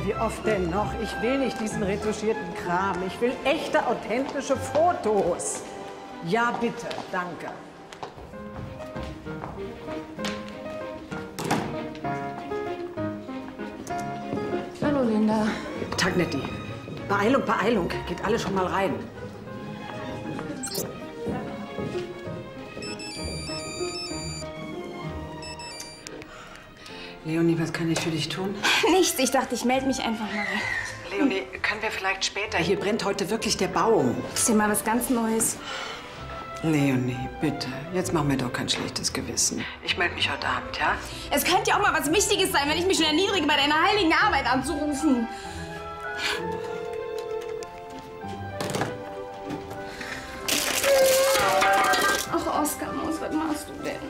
Wie oft denn noch? Ich will nicht diesen retuschierten Kram. Ich will echte, authentische Fotos. Ja, bitte. Danke. Hallo, Linda. Tag, Nettie. Beeilung, Beeilung. Geht alle schon mal rein. Leonie, was kann ich für dich tun? Nichts. Ich dachte, ich melde mich einfach mal. Leonie, können wir vielleicht später? Hier brennt heute wirklich der Baum. Das ist ja mal was ganz Neues. Leonie, bitte. Jetzt mach mir doch kein schlechtes Gewissen. Ich melde mich heute Abend, ja? Es könnte ja auch mal was Wichtiges sein, wenn ich mich schon erniedrige, bei deiner heiligen Arbeit anzurufen. Ach, Oskar, was machst du denn?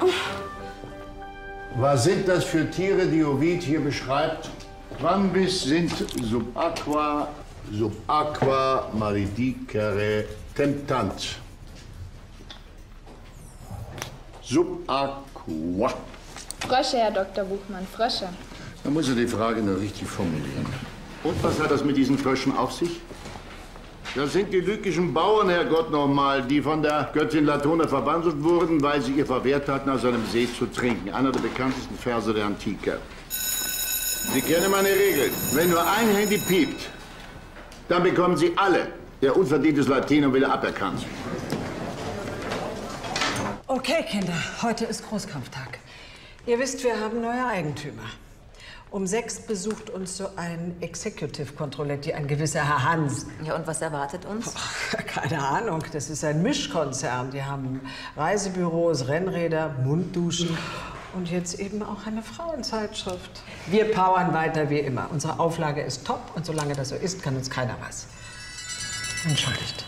Was sind das für Tiere, die Ovid hier beschreibt? Quambis sind subaqua maridicere temptant. Subaqua. Frösche, Herr Dr. Buchmann, Frösche. Da muss er die Frage nur richtig formulieren. Und was hat das mit diesen Fröschen auf sich? Das sind die lykischen Bauern, Herrgott nochmal, die von der Göttin Latona verwandelt wurden, weil sie ihr verwehrt hatten, aus einem See zu trinken. Einer der bekanntesten Verse der Antike. Sie kennen meine Regel. Wenn nur ein Handy piept, dann bekommen Sie alle Ihr unverdientes Latinum wieder aberkannt. Okay, Kinder, heute ist Großkampftag. Ihr wisst, wir haben neue Eigentümer. Um 6 besucht uns so ein Executive Controletti, ein gewisser Herr Hans. Ja, und was erwartet uns? Keine Ahnung, das ist ein Mischkonzern. Die haben Reisebüros, Rennräder, Mundduschen und jetzt eben auch eine Frauenzeitschrift. Wir powern weiter wie immer. Unsere Auflage ist top und solange das so ist, kann uns keiner was. Entschuldigt.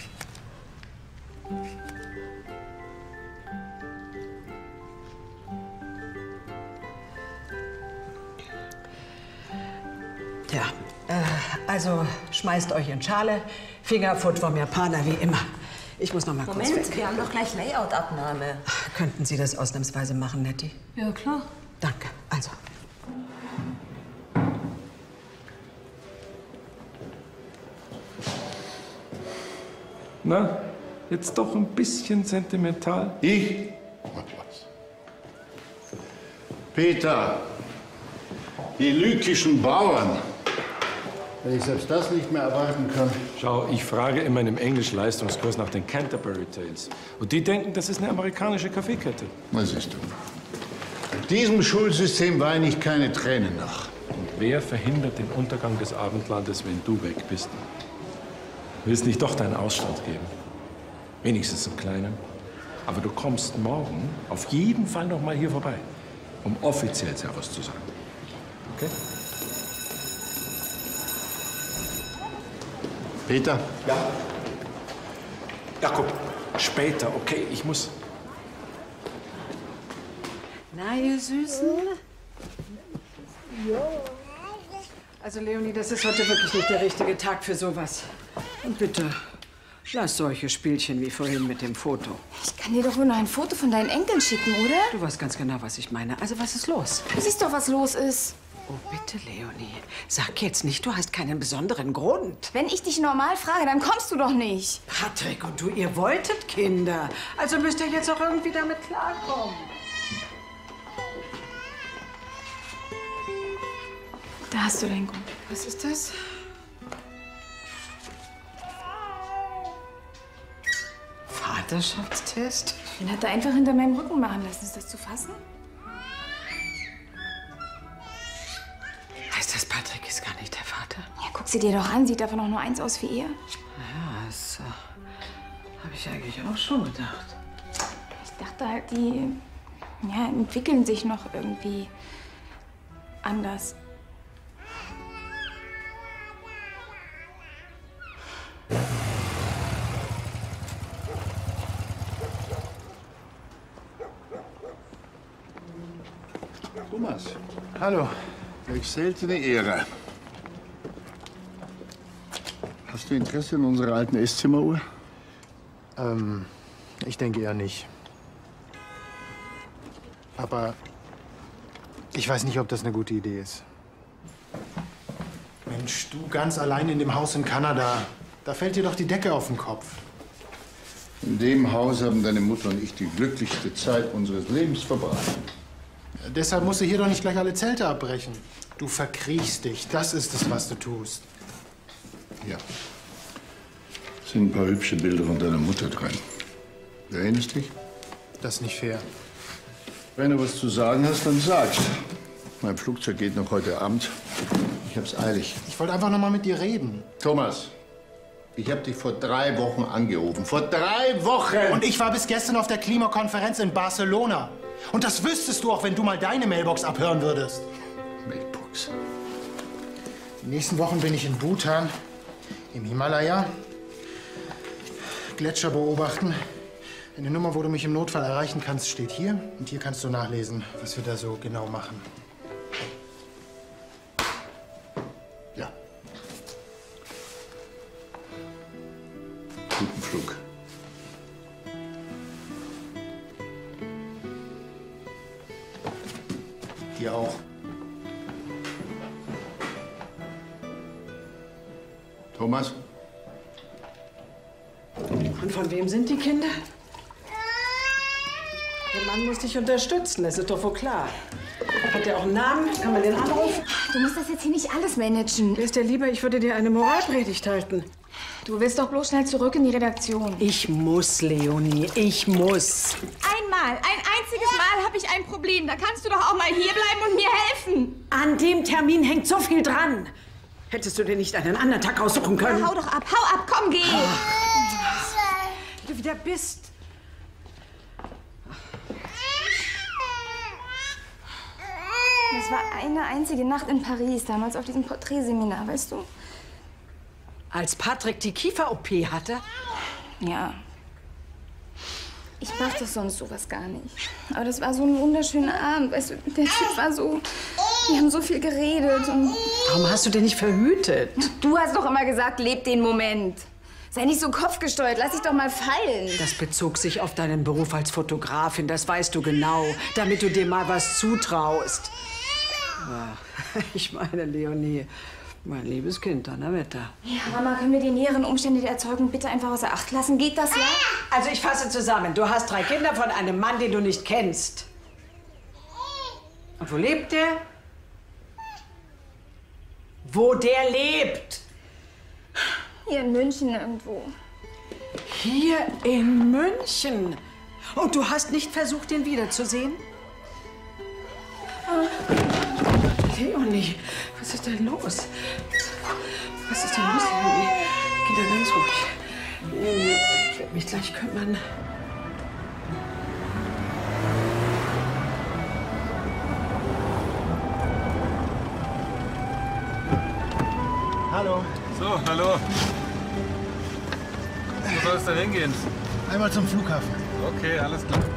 Ja, also schmeißt euch in Schale, Fingerfood vom Japaner wie immer. Ich muss noch mal kurz weg. Moment, wir haben doch gleich Layout-Abnahme. Könnten Sie das ausnahmsweise machen, Nettie? Ja, klar. Danke. Also. Na, jetzt doch ein bisschen sentimental? Ich? Ach, was? Peter, die lykischen Bauern. Wenn ich selbst das nicht mehr erwarten kann. Schau, ich frage in meinem Englisch-Leistungskurs nach den Canterbury Tales. Und die denken, das ist eine amerikanische Kaffeekette. Na, siehst du. Diesem Schulsystem weine ich keine Tränen nach. Und wer verhindert den Untergang des Abendlandes, wenn du weg bist? Willst nicht doch deinen Ausstand geben? Wenigstens einen kleinen. Aber du kommst morgen auf jeden Fall noch mal hier vorbei, um offiziell Servus zu sagen. Okay? Peter? Ja. Jakob, später, okay? Ich muss. Na, ihr Süßen? Also, Leonie, das ist heute wirklich nicht der richtige Tag für sowas. Und bitte, lass solche Spielchen wie vorhin mit dem Foto. Ich kann dir doch wohl noch ein Foto von deinen Enkeln schicken, oder? Du weißt ganz genau, was ich meine. Also, was ist los? Du siehst doch, was los ist. Oh, bitte, Leonie. Sag jetzt nicht, du hast keinen besonderen Grund. Wenn ich dich normal frage, dann kommst du doch nicht. Patrick und du, ihr wolltet Kinder. Also müsst ihr jetzt auch irgendwie damit klarkommen. Da hast du deinen Grund. Was ist das? Vaterschaftstest? Den hat er einfach hinter meinem Rücken machen lassen. Ist das zu fassen? Heißt das, Patrick ist gar nicht der Vater? Ja, guck sie dir doch an. Sieht davon auch nur eins aus wie er. Ja, das habe ich eigentlich auch schon gedacht. Ich dachte halt, die entwickeln sich noch irgendwie anders. Thomas. Hallo. Welch seltene Ehre. Hast du Interesse an unserer alten Esszimmeruhr? Ich denke eher nicht. Aber ich weiß nicht, ob das eine gute Idee ist. Mensch, du ganz allein in dem Haus in Kanada. Da fällt dir doch die Decke auf den Kopf. In dem Haus haben deine Mutter und ich die glücklichste Zeit unseres Lebens verbracht. Deshalb musst du hier doch nicht gleich alle Zelte abbrechen. Du verkriechst dich. Das ist es, was du tust. Ja. Es sind ein paar hübsche Bilder von deiner Mutter drin. Du erinnerst dich? Das ist nicht fair. Wenn du was zu sagen hast, dann sag's. Mein Flugzeug geht noch heute Abend. Ich hab's eilig. Ich wollte einfach noch mal mit dir reden. Thomas, ich hab dich vor 3 Wochen angerufen. Vor 3 Wochen! Und ich war bis gestern auf der Klimakonferenz in Barcelona. Und das wüsstest du auch, wenn du mal deine Mailbox abhören würdest. Mailbox? Die nächsten Wochen bin ich in Bhutan, im Himalaya. Gletscher beobachten. Eine Nummer, wo du mich im Notfall erreichen kannst, steht hier. Und hier kannst du nachlesen, was wir da so genau machen. Ja. Guten Flug. Dir auch. Thomas? Und von wem sind die Kinder? Der Mann muss dich unterstützen, das ist doch wohl klar. Hat der auch einen Namen? Kann man den anrufen? Du musst das jetzt hier nicht alles managen. Wär's dir lieber, ich würde dir eine Moralpredigt halten. Du willst doch bloß schnell zurück in die Redaktion. Ich muss, Leonie, ich muss. Ein einziges Mal habe ich ein Problem. Da kannst du doch auch mal hierbleiben und mir helfen. An dem Termin hängt so viel dran. Hättest du dir nicht einen anderen Tag aussuchen können? Na, hau doch ab, komm, geh. Wie du wieder bist. Das war eine einzige Nacht in Paris, damals auf diesem Porträtseminar, weißt du? Als Patrick die Kiefer-OP hatte? Ja. Ich mach doch sonst sowas gar nicht. Aber das war so ein wunderschöner Abend, weißt du, der Typ war so... Wir haben so viel geredet und... Warum hast du denn nicht verhütet? Du hast doch immer gesagt, leb den Moment. Sei nicht so kopfgesteuert, lass dich doch mal fallen. Das bezog sich auf deinen Beruf als Fotografin, das weißt du genau, damit du dir mal was zutraust. Ja, ich meine, Leonie, mein liebes Kind, Donnerwetter. Ja, Mama, können wir die näheren Umstände der Erzeugung bitte einfach außer Acht lassen? Geht das, ja? Also ich fasse zusammen, du hast 3 Kinder von einem Mann, den du nicht kennst. Und wo lebt der? Wo der lebt? Hier in München irgendwo. Hier in München? Und du hast nicht versucht, ihn wiederzusehen? Leonie, was ist denn los? Was ist denn los, Leonie? Geh da ganz ruhig. Ich werde mich gleich kümmern. Hallo. So, hallo. Wo soll es denn hingehen? Einmal zum Flughafen. Okay, alles klar.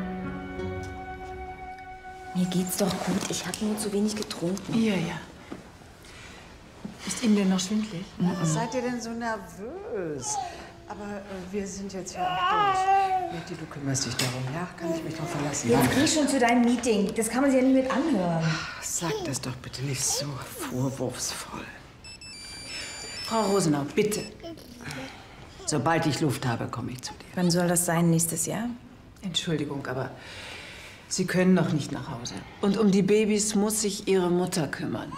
Mir geht's doch gut. Ich habe nur zu wenig getrunken. Ja, ja. Ist Ihnen denn noch schwindelig? Was seid ihr denn so nervös? Aber wir sind jetzt ja auch durch. Nettie, du kümmerst dich darum, ja? Kann ich mich drauf verlassen? Jetzt geh schon zu deinem Meeting. Das kann man sich ja nicht mit anhören. Sag das doch bitte nicht so vorwurfsvoll. Frau Rosenau, bitte. Sobald ich Luft habe, komme ich zu dir. Wann soll das sein? Nächstes Jahr? Entschuldigung, aber Sie können noch nicht nach Hause. Und um die Babys muss sich Ihre Mutter kümmern.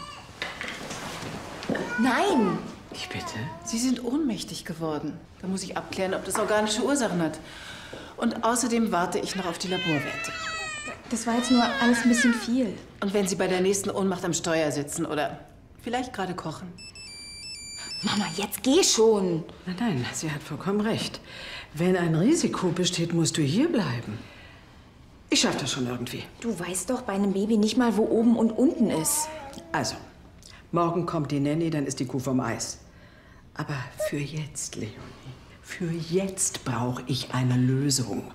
Nein! Ich bitte? Sie sind ohnmächtig geworden. Da muss ich abklären, ob das organische Ursachen hat. Und außerdem warte ich noch auf die Laborwerte. Das war jetzt nur alles ein bisschen viel. Und wenn Sie bei der nächsten Ohnmacht am Steuer sitzen oder vielleicht gerade kochen? Mama, jetzt geh schon. Nein, nein, sie hat vollkommen recht. Wenn ein Risiko besteht, musst du hier bleiben. Ich schaff das schon irgendwie. Du weißt doch bei einem Baby nicht mal, wo oben und unten ist. Also, morgen kommt die Nanny, dann ist die Kuh vom Eis. Aber für jetzt, Leonie, für jetzt brauche ich eine Lösung.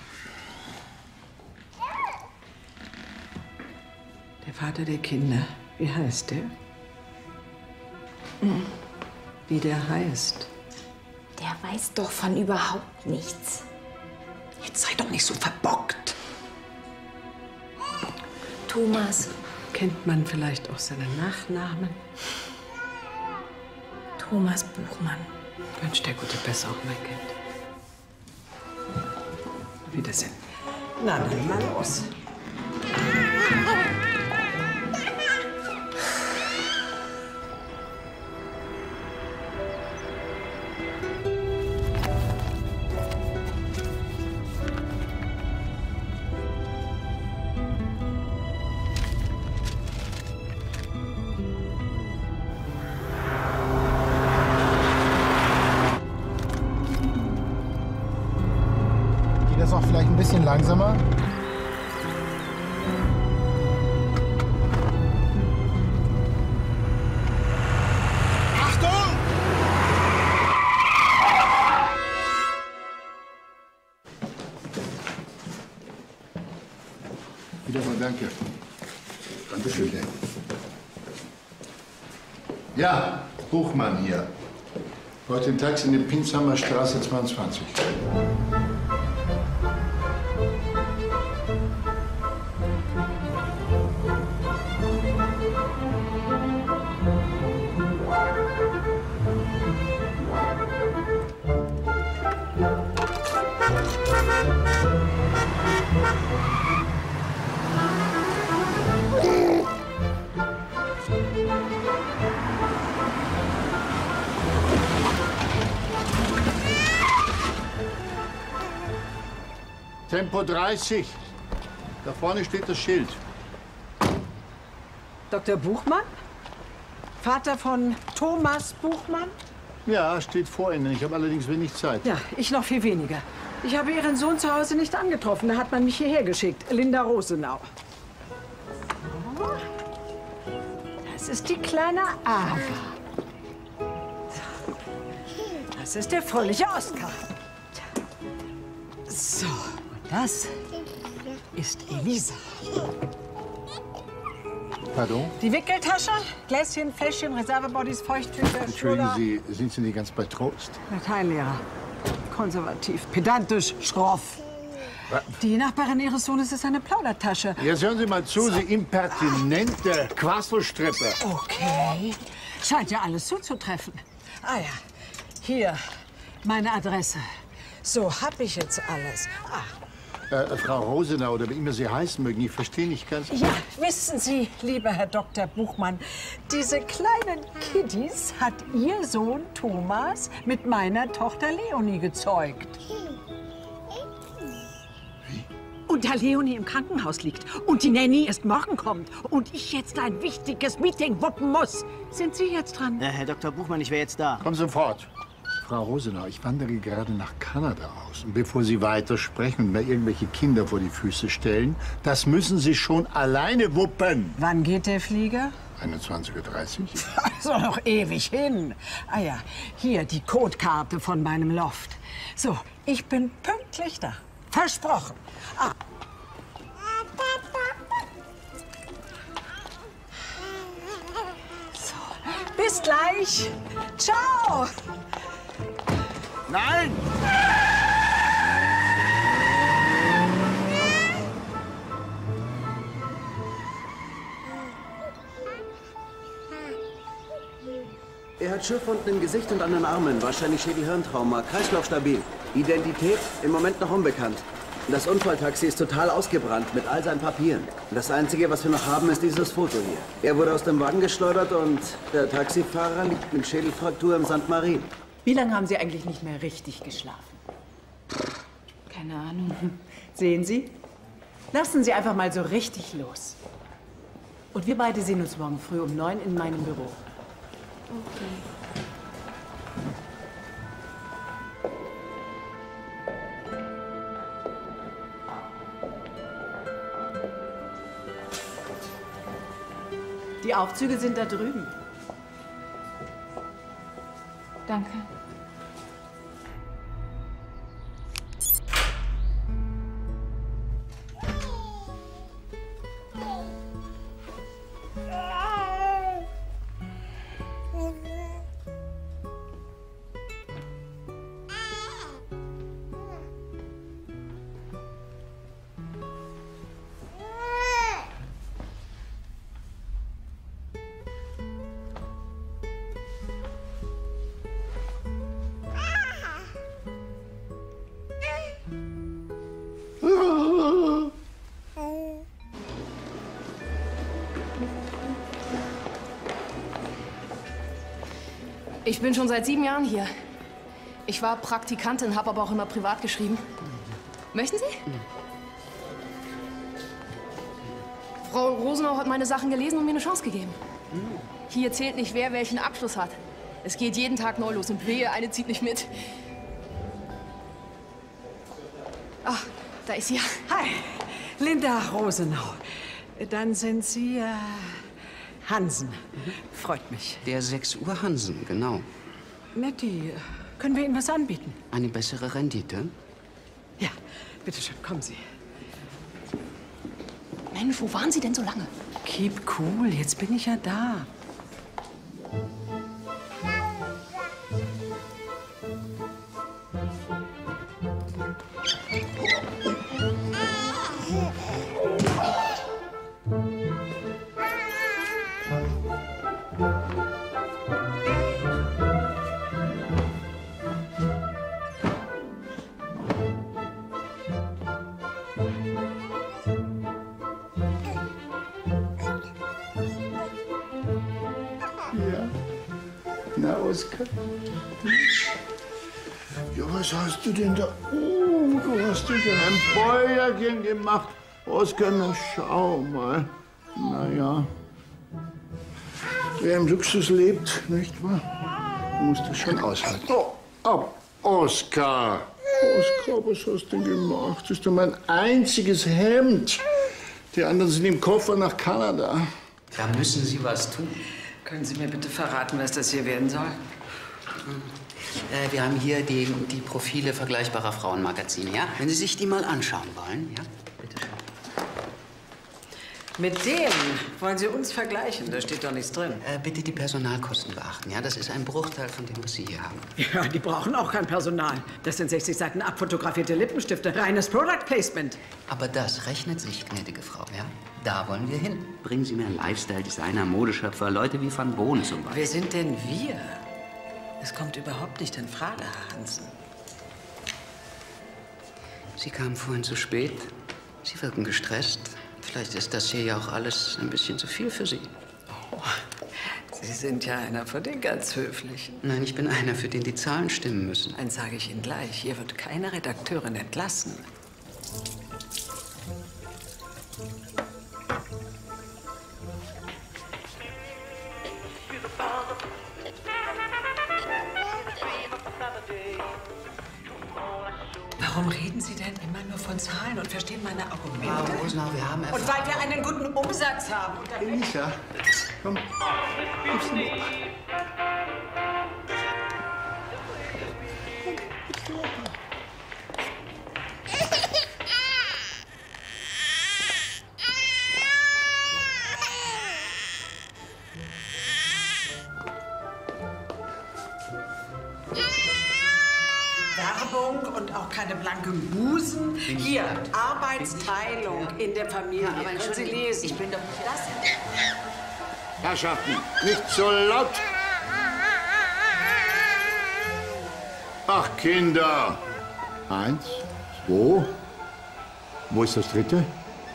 Der Vater der Kinder, wie heißt der? Wie der heißt. Der weiß doch von überhaupt nichts. Jetzt sei doch nicht so verbockt. Thomas. Kennt man vielleicht auch seinen Nachnamen? Thomas Buchmann. Wünsch dir gute Besserung, mein Kind. Wiedersehen. Na, dann mal los. Geht das auch vielleicht ein bisschen langsamer? Achtung! Wieder mal danke. Dankeschön. Ja, Buchmann hier. Heute ein Taxi in der Pinsheimer Straße 22. Tempo 30. Da vorne steht das Schild. Dr. Buchmann? Vater von Thomas Buchmann? Ja, steht vor Ihnen. Ich habe allerdings wenig Zeit. Ja, ich noch viel weniger. Ich habe Ihren Sohn zu Hause nicht angetroffen. Da hat man mich hierher geschickt. Linda Rosenau. Das ist die kleine Ava. Das ist der fröhliche Oskar. So, und das ist Elisa. Pardon? Die Wickeltasche, Gläschen, Fläschchen, Reservebodies, Feuchttücher, Entschuldigen Schnuller. Sie, sind Sie nicht ganz bei Trost? Lateinlehrer. Konservativ, pedantisch, schroff. Die Nachbarin Ihres Sohnes ist eine Plaudertasche. Jetzt hören Sie mal zu, Sie impertinente Quasselstrippe. Okay. Scheint ja alles zuzutreffen. Ah ja, hier, meine Adresse. So, hab ich jetzt alles. Frau Rosenau, oder wie immer Sie heißen mögen, ich verstehe nicht ganz. Ja, wissen Sie, lieber Herr Dr. Buchmann, diese kleinen Kiddies hat Ihr Sohn Thomas mit meiner Tochter Leonie gezeugt. Und da Leonie im Krankenhaus liegt und die Nanny erst morgen kommt und ich jetzt ein wichtiges Meeting wuppen muss, sind Sie jetzt dran? Herr Dr. Buchmann, ich wäre jetzt da. Kommen sofort. Frau Rosenau, ich wandere gerade nach Kanada aus. Und bevor Sie weitersprechen und mir irgendwelche Kinder vor die Füße stellen, das müssen Sie schon alleine wuppen. Wann geht der Flieger? 21:30 Uhr. Also noch ewig hin. Ah ja, hier die Codekarte von meinem Loft. So, ich bin pünktlich da. Versprochen. So, bis gleich. Ciao. Nein! Er hat Schürfwunden im Gesicht und an den Armen, wahrscheinlich Schädel-Hirntrauma, Kreislauf stabil. Identität im Moment noch unbekannt. Das Unfalltaxi ist total ausgebrannt mit all seinen Papieren. Das Einzige, was wir noch haben, ist dieses Foto hier. Er wurde aus dem Wagen geschleudert und der Taxifahrer liegt mit Schädelfraktur im St. Marin. Wie lange haben Sie eigentlich nicht mehr richtig geschlafen? Keine Ahnung. Sehen Sie? Lassen Sie einfach mal so richtig los. Und wir beide sehen uns morgen früh um 9 in meinem Büro. Okay. Die Aufzüge sind da drüben. Danke. Ich bin schon seit 7 Jahren hier. Ich war Praktikantin, habe aber auch immer privat geschrieben. Möchten Sie? Frau Rosenau hat meine Sachen gelesen und mir eine Chance gegeben. Hier zählt nicht, wer welchen Abschluss hat. Es geht jeden Tag neu los und wehe, eine zieht nicht mit. Ach, da ist sie ja. Hi, Linda Rosenau. Dann sind Sie Hansen. Freut mich. Der 6 Uhr Hansen, genau. Netti, können wir Ihnen was anbieten? Eine bessere Rendite? Ja, bitteschön, kommen Sie. Mensch, wo waren Sie denn so lange? Keep cool, jetzt bin ich ja da. Na, Oskar? Ja, was hast du denn da? Oh, du hast dir ein Bäuerchen gemacht. Oskar, na schau mal. Na ja. Wer im Luxus lebt, nicht wahr? Muss das schon aushalten. Oh, Oskar! Oskar, was hast du denn gemacht? Das ist doch mein einziges Hemd. Die anderen sind im Koffer nach Kanada. Da müssen Sie was tun. Können Sie mir bitte verraten, was das hier werden soll? Wir haben hier die Profile vergleichbarer Frauenmagazine, ja? Wenn Sie sich die mal anschauen wollen, ja? Bitte schön. Mit denen wollen Sie uns vergleichen? Da steht doch nichts drin. Bitte die Personalkosten beachten, ja? Das ist ein Bruchteil von dem, was Sie hier haben. Ja, die brauchen auch kein Personal. Das sind 60 Seiten abfotografierte Lippenstifte. Reines Product Placement. Aber das rechnet sich, gnädige Frau, ja? Da wollen wir hin. Bringen Sie mir einen Lifestyle-Designer, Modeschöpfer, Leute wie Van Bohn zum Beispiel. Wer sind denn wir? Es kommt überhaupt nicht in Frage, Herr Hansen. Sie kamen vorhin zu spät. Sie wirken gestresst. Vielleicht ist das hier ja auch alles ein bisschen zu viel für Sie. Oh, Sie sind ja einer von den ganz Höflichen. Nein, ich bin einer, für den die Zahlen stimmen müssen. Eins sage ich Ihnen gleich. Hier wird keine Redakteurin entlassen. Warum reden Sie denn immer nur von Zahlen und verstehen meine Argumente? Frau Rosenau, wir haben Und weil wir einen guten Umsatz haben. Elisa, komm. Gib's mir. Werbung und auch keine blanken Busen. Hier, Arbeitsteilung in der Familie. Ja, aber können Sie lesen? Ich bin doch nicht das. Herrschaften, nicht so laut! Ach, Kinder! 1, 2. Wo ist das dritte?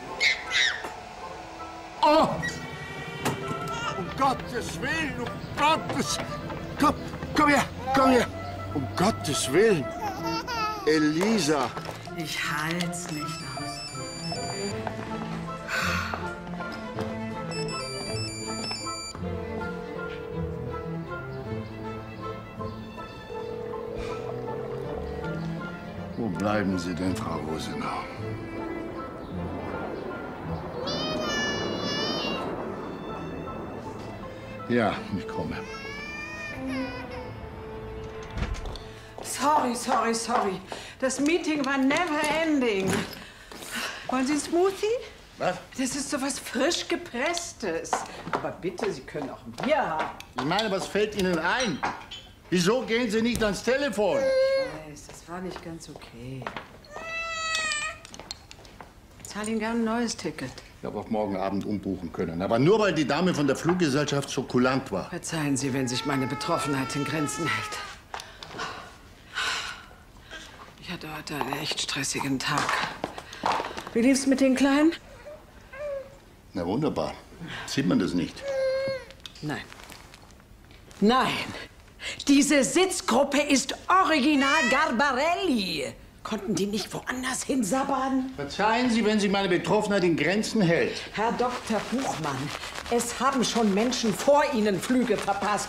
Oh! Um Gottes Willen, um Gottes... Komm her, komm her! Um Gottes Willen! Elisa! Ich halt's nicht aus. Wo bleiben Sie denn, Frau Rosenau? Ja, ich komme. Sorry. Das Meeting war never ending. Wollen Sie einen Smoothie? Was? Das ist so was frisch gepresstes. Aber bitte, Sie können auch ein Bier haben. Ich meine, was fällt Ihnen ein? Wieso gehen Sie nicht ans Telefon? Ich weiß, das war nicht ganz okay. Ich zahle Ihnen gern ein neues Ticket. Ich habe auch morgen Abend umbuchen können. Aber nur, weil die Dame von der Fluggesellschaft so kulant war. Verzeihen Sie, wenn sich meine Betroffenheit in Grenzen hält. Ich hatte heute einen echt stressigen Tag. Wie lief's mit den Kleinen? Na wunderbar. Sieht man das nicht? Nein. Nein! Diese Sitzgruppe ist original Garbarelli. Konnten die nicht woanders hinsabbern? Verzeihen Sie, wenn Sie meine Betroffenheit in Grenzen hält. Herr Dr. Buchmann, es haben schon Menschen vor Ihnen Flüge verpasst.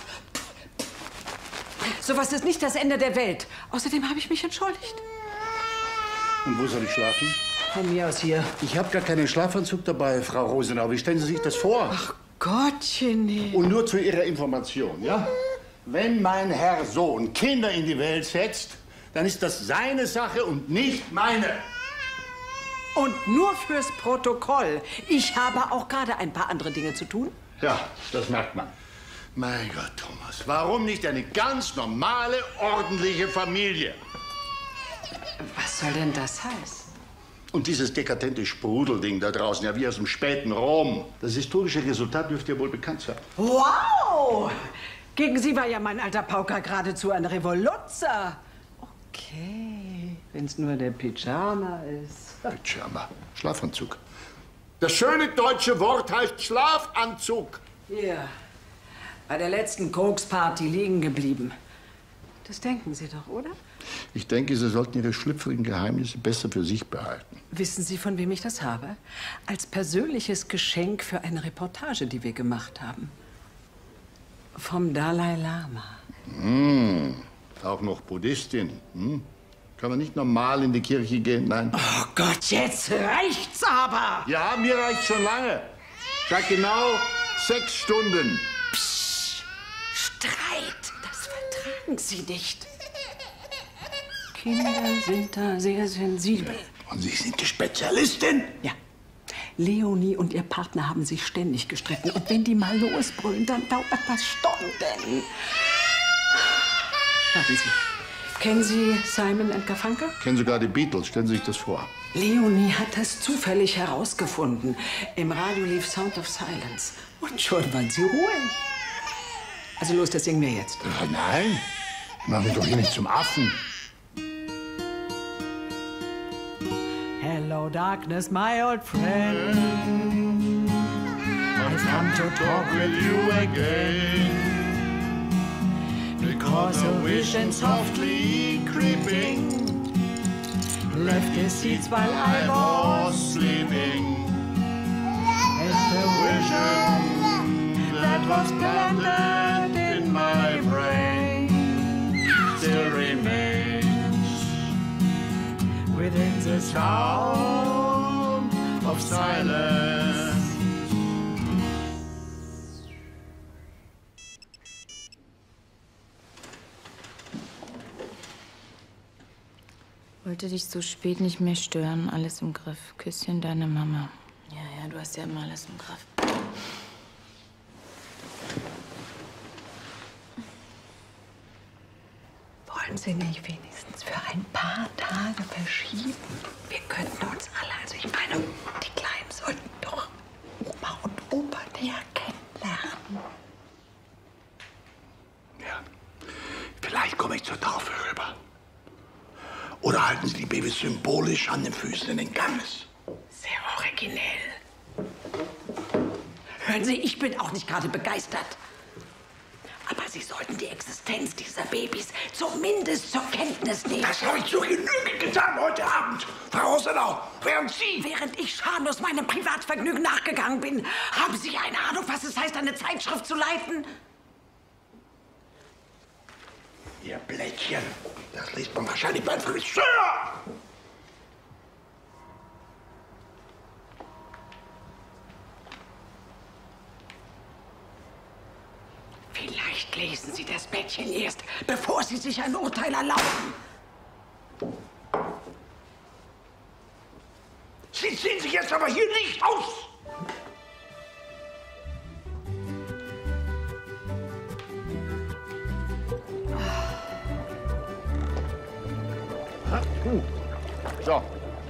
Sowas ist nicht das Ende der Welt. Außerdem habe ich mich entschuldigt. Und wo soll ich schlafen? Von mir aus hier. Ich habe gar keinen Schlafanzug dabei, Frau Rosenau. Wie stellen Sie sich das vor? Ach Gottchen. Nee. Und nur zu Ihrer Information, ja? Wenn mein Herr Sohn Kinder in die Welt setzt, dann ist das seine Sache und nicht meine. Und nur fürs Protokoll. Ich habe auch gerade ein paar andere Dinge zu tun. Ja, das merkt man. Mein Gott, Thomas, warum nicht eine ganz normale, ordentliche Familie? Was soll denn das heißen? Und dieses dekadente Sprudelding da draußen, ja wie aus dem späten Rom. Das historische Resultat dürfte ja wohl bekannt sein. Wow! Gegen Sie war ja mein alter Pauker geradezu ein Revoluzzer. Okay, wenn es nur der Pyjama ist. Pyjama, Schlafanzug. Das schöne deutsche Wort heißt Schlafanzug. Hier, bei der letzten Koksparty liegen geblieben. Das denken Sie doch, oder? Ich denke, Sie sollten Ihre schlüpfrigen Geheimnisse besser für sich behalten. Wissen Sie, von wem ich das habe? Als persönliches Geschenk für eine Reportage, die wir gemacht haben. Vom Dalai Lama. Auch noch Buddhistin. Kann man nicht normal in die Kirche gehen? Nein. Oh Gott, jetzt reicht's aber! Ja, mir reicht's schon lange. Seit genau 6 Stunden. Psst. Streit, das vertragen Sie nicht. Kinder sind da sehr sensibel. Und Sie sind die Spezialistin? Ja. Leonie und ihr Partner haben sich ständig gestritten. Und wenn die mal losbrüllen, dann dauert das Stunden. Warten Sie. Kennen Sie Simon & Garfunkel? Kennen sogar die Beatles. Stellen Sie sich das vor. Leonie hat das zufällig herausgefunden. Im Radio lief Sound of Silence. Und schon waren sie ruhig. Also los, das singen wir jetzt. Nein. Machen wir doch hier nicht zum Affen. Hello, darkness, my old friend. I've come to talk with you again. Because a vision softly creeping left his seats while I was sleeping. And the vision that was planted in my brain still remains within the sound of silence. Wollte dich so spät nicht mehr stören. Alles im Griff. Küsschen, deine Mama. Ja, du hast ja immer alles im Griff. Wollen Sie nicht wenigstens für ein paar Tage verschieben? Wir könnten uns alle, also ich meine, die Kleinen sollten doch Oma und Opa näher kennenlernen. Ja. Vielleicht komme ich zur Taufe rüber. Oder halten Sie die Babys symbolisch an den Füßen in den Ganges? Sehr originell. Hören Sie, ich bin auch nicht gerade begeistert. Aber Sie sollten die Existenz dieser Babys zumindest zur Kenntnis nehmen. Das habe ich zur Genüge getan heute Abend, Frau Rosenau. Während Sie... Während ich schamlos meinem Privatvergnügen nachgegangen bin, haben Sie eine Ahnung, was es heißt, eine Zeitschrift zu leiten? Ihr Blättchen, das liest man wahrscheinlich beim Friseur. Vielleicht lesen Sie das Blättchen erst, bevor Sie sich ein Urteil erlauben. Sie ziehen sich jetzt aber hier nicht aus. So.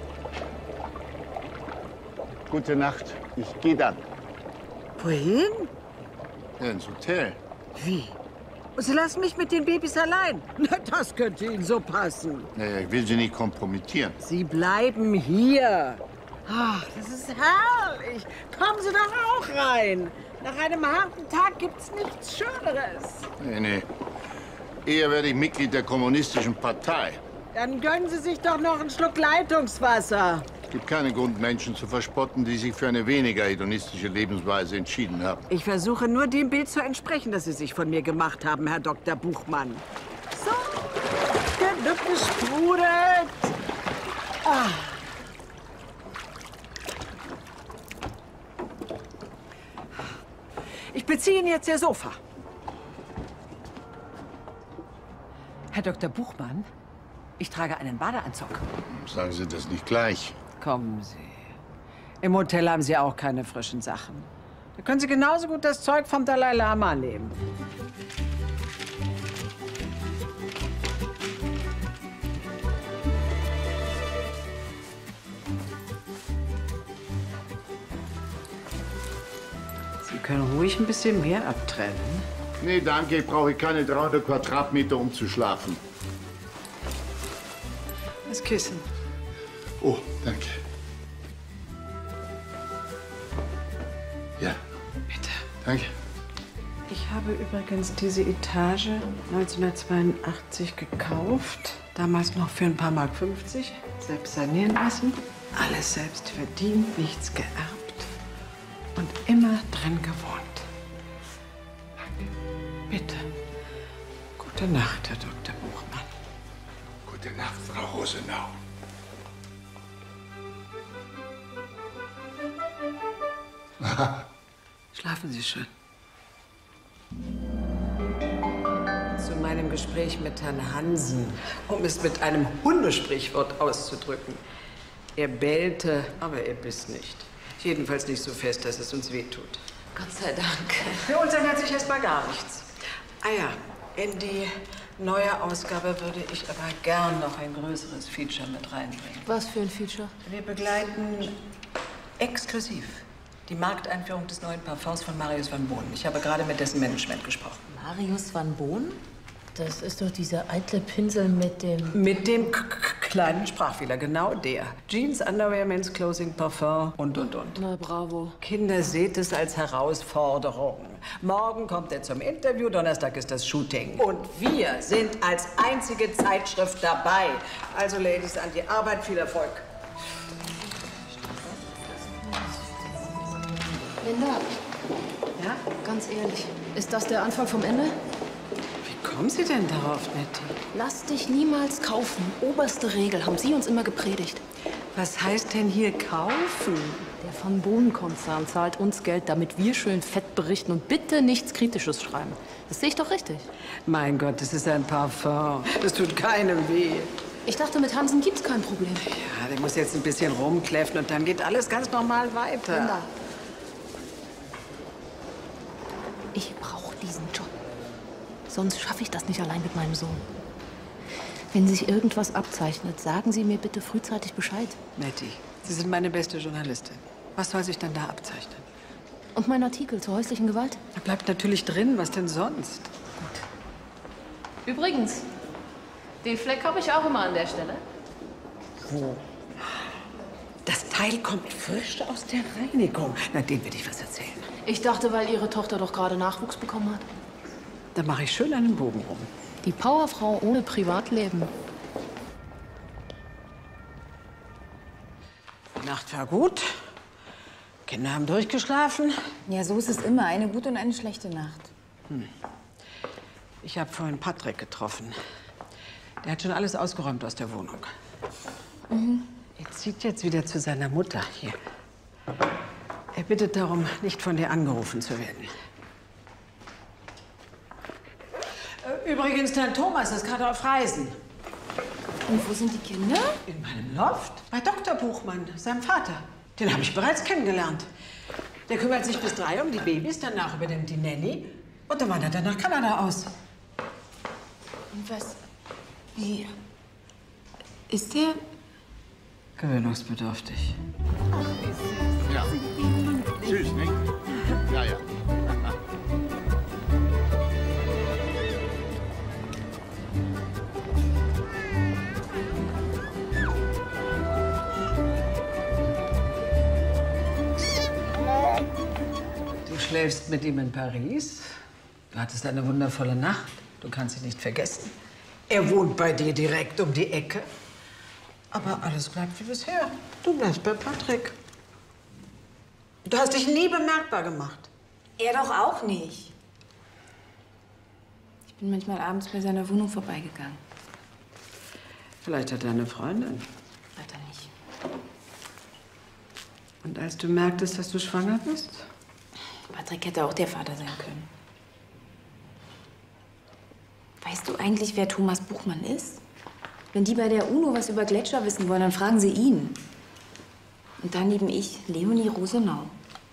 Gute Nacht. Ich gehe dann. Wohin? Ja, ins Hotel. Wie? Und Sie lassen mich mit den Babys allein? Na, das könnte Ihnen so passen. Naja, ich will Sie nicht kompromittieren. Sie bleiben hier. Ach, das ist herrlich. Kommen Sie doch auch rein. Nach einem harten Tag gibt's nichts Schöneres. Nee. Eher werde ich Mitglied der Kommunistischen Partei. Dann gönnen Sie sich doch noch einen Schluck Leitungswasser. Es gibt keinen Grund, Menschen zu verspotten, die sich für eine weniger hedonistische Lebensweise entschieden haben. Ich versuche nur dem Bild zu entsprechen, das Sie sich von mir gemacht haben, Herr Dr. Buchmann. So, genug gesprudelt. Ah. Ich beziehe Ihnen jetzt Ihr Sofa. Herr Dr. Buchmann, ich trage einen Badeanzug. Sagen Sie das nicht gleich. Kommen Sie. Im Hotel haben Sie auch keine frischen Sachen. Da können Sie genauso gut das Zeug vom Dalai Lama nehmen. Sie können ruhig ein bisschen mehr abtrennen. Nee, danke, ich brauche keine 300 Quadratmeter, um zu schlafen. Das Kissen. Oh, danke. Ja. Bitte. Danke. Ich habe übrigens diese Etage 1982 gekauft. Damals noch für ein paar Mark 50. Selbst sanieren lassen. Alles selbst verdient, nichts geerbt. Und immer drin gewohnt. Danke. Bitte. Gute Nacht, Herr Dr. Buchmann. Gute Nacht, Frau Rosenau. Schlafen Sie schön. Zu meinem Gespräch mit Herrn Hansen, um es mit einem Hundesprichwort auszudrücken. Er bellte, aber er biss nicht. Jedenfalls nicht so fest, dass es uns wehtut. Gott sei Dank. Für uns ändert sich erstmal gar nichts. Ah ja, in die neue Ausgabe würde ich aber gern noch ein größeres Feature mit reinbringen. Was für ein Feature? Wir begleiten exklusiv die Markteinführung des neuen Parfums von Marius van Boon. Ich habe gerade mit dessen Management gesprochen. Marius van Boon? Das ist doch dieser eitle Pinsel mit dem... Mit dem kleinen Sprachfehler, genau der. Jeans, Underwear, Men's Clothing, Parfum und. Na, bravo. Kinder, seht es als Herausforderung. Morgen kommt er zum Interview, Donnerstag ist das Shooting. Und wir sind als einzige Zeitschrift dabei. Also, Ladies, an die Arbeit, viel Erfolg. Linda, Ja? ganz ehrlich, ist das der Anfang vom Ende? Wie kommen Sie denn darauf, Nettie? Lass dich niemals kaufen. Oberste Regel, haben Sie uns immer gepredigt. Was heißt denn hier kaufen? Der Van Boon-Konzern zahlt uns Geld, damit wir schön fett berichten und bitte nichts Kritisches schreiben. Das sehe ich doch richtig. Mein Gott, das ist ein Parfum. Das tut keinem weh. Ich dachte, mit Hansen gibt's kein Problem. Ja, der muss jetzt ein bisschen rumkläffen und dann geht alles ganz normal weiter. Linda. Ich brauche diesen Job. Sonst schaffe ich das nicht allein mit meinem Sohn. Wenn sich irgendwas abzeichnet, sagen Sie mir bitte frühzeitig Bescheid. Nettie, Sie sind meine beste Journalistin. Was soll sich denn da abzeichnen? Und mein Artikel zur häuslichen Gewalt? Da bleibt natürlich drin, was denn sonst? Übrigens, den Fleck habe ich auch immer an der Stelle. Wo? Das Teil kommt frisch aus der Reinigung. Na, dem will ich was erzählen. Ich dachte, weil Ihre Tochter doch gerade Nachwuchs bekommen hat. Da mache ich schön einen Bogen rum. Die Powerfrau ohne Privatleben. Die Nacht war gut. Kinder haben durchgeschlafen. Ja, so ist es immer. Eine gute und eine schlechte Nacht. Ich habe vorhin Patrick getroffen. Der hat schon alles ausgeräumt aus der Wohnung. Er zieht jetzt wieder zu seiner Mutter hier. Er bittet darum, nicht von dir angerufen zu werden. Übrigens, dein Thomas ist gerade auf Reisen. Und wo sind die Kinder? In meinem Loft. Bei Dr. Buchmann, seinem Vater. Den habe ich bereits kennengelernt. Der kümmert sich bis 3 um die Babys, danach übernimmt die Nanny. Und dann wandert er nach Kanada aus. Und was? Wie? Ist der? Gewöhnungsbedürftig. Ja. Süß, nicht? Ja, ja. Du schläfst mit ihm in Paris. Du hattest eine wundervolle Nacht. Du kannst ihn nicht vergessen. Er wohnt bei dir direkt um die Ecke. Aber alles bleibt wie bisher. Du bleibst bei Patrick. Du hast dich nie bemerkbar gemacht. Er doch auch nicht. Ich bin manchmal abends bei seiner Wohnung vorbeigegangen. Vielleicht hat er eine Freundin. Hat er nicht. Und als du merktest, dass du schwanger bist? Patrick hätte auch der Vater sein können. Weißt du eigentlich, wer Thomas Buchmann ist? Wenn die bei der UNO was über Gletscher wissen wollen, dann fragen sie ihn. Und daneben ich, Leonie Rosenau.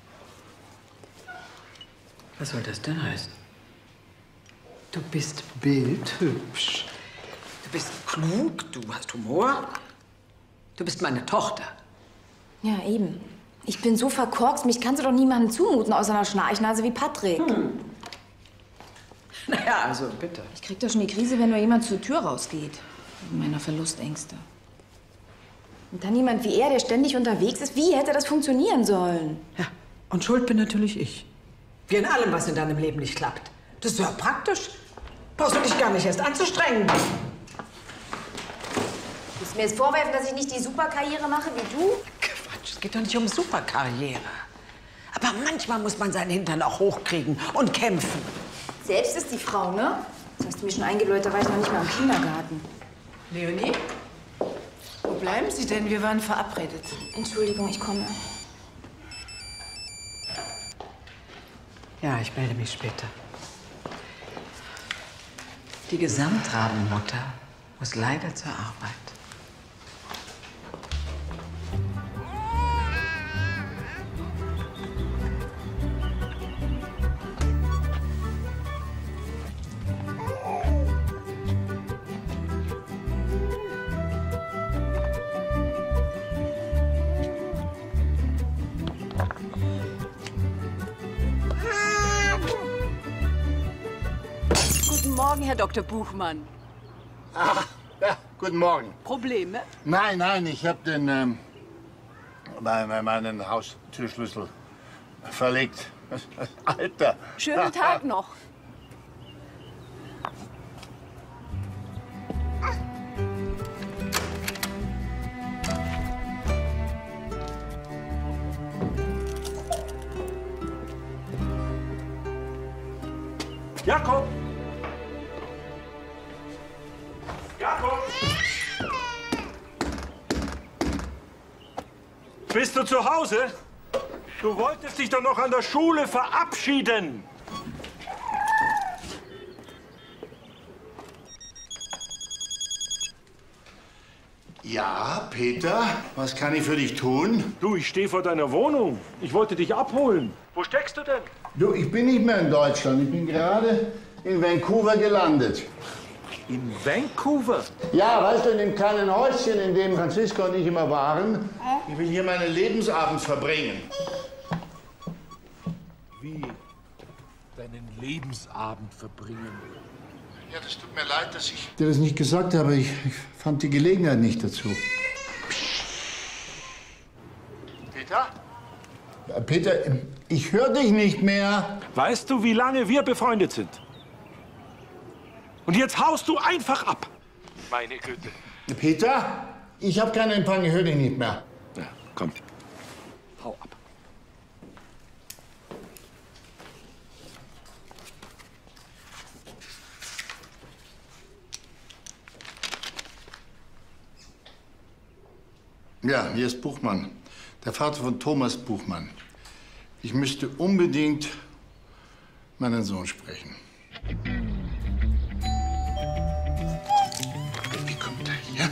Was soll das denn heißen? Du bist bildhübsch. Du bist klug, du hast Humor. Du bist meine Tochter. Ja, eben. Ich bin so verkorkst, mich kannst du doch niemandem zumuten, außer einer Schnarchnase wie Patrick. Naja, also bitte. Ich krieg doch schon die Krise, wenn nur jemand zur Tür rausgeht. Wegen meiner Verlustängste. Und dann jemand wie er, der ständig unterwegs ist. Wie hätte das funktionieren sollen? Ja, und schuld bin natürlich ich. Wie in allem, was in deinem Leben nicht klappt. Das ist ja praktisch. Brauchst du dich gar nicht erst anzustrengen. Du willst mir jetzt vorwerfen, dass ich nicht die Superkarriere mache wie du? Quatsch, es geht doch nicht um Superkarriere. Aber manchmal muss man seinen Hintern auch hochkriegen und kämpfen. Selbst ist die Frau, ne? Das hast du mir schon eingebläut, da war ich noch nicht mal im Kindergarten. Leonie? Wo bleiben Sie denn? Wir waren verabredet. Entschuldigung, ich komme. Ja, ich melde mich später. Die Gesamtrabenmutter muss leider zur Arbeit. Guten Morgen, Herr Dr. Buchmann. Ah, ja, guten Morgen. Probleme? Nein, ich habe meinen Haustürschlüssel verlegt. Alter. Schönen Tag noch. Jakob! Jakob! Bist du zu Hause? Du wolltest dich doch noch an der Schule verabschieden. Ja, Peter, was kann ich für dich tun? Du, ich stehe vor deiner Wohnung. Ich wollte dich abholen. Wo steckst du denn? Du, ich bin nicht mehr in Deutschland. Ich bin gerade in Vancouver gelandet. In Vancouver? Ja, weißt du, in dem kleinen Häuschen, in dem Franziska und ich immer waren. Ich will hier meinen Lebensabend verbringen. Wie deinen Lebensabend verbringen? Ja, das tut mir leid, dass ich dir das nicht gesagt habe. Ich fand die Gelegenheit nicht dazu. Peter? Peter, ich höre dich nicht mehr. Weißt du, wie lange wir befreundet sind? Und jetzt haust du einfach ab. Meine Güte. Peter, ich habe keinen Empfang, ich höre dich nicht mehr. Ja, komm. Hau ab. Ja, hier ist Buchmann, der Vater von Thomas Buchmann. Ich müsste unbedingt meinen Sohn sprechen. Wie kommt er hier?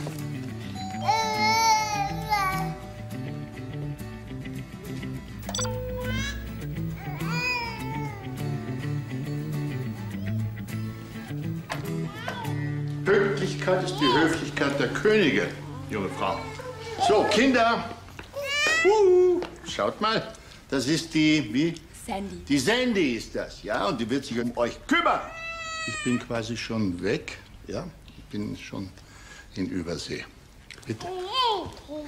Pünktlichkeit ist die Höflichkeit der Könige, junge Frau. So, Kinder. Schaut mal, das ist die, Sandy. Die Sandy ist das, ja, und die wird sich um euch kümmern. Ich bin quasi schon weg, ja, ich bin schon in Übersee. Bitte. Hallo,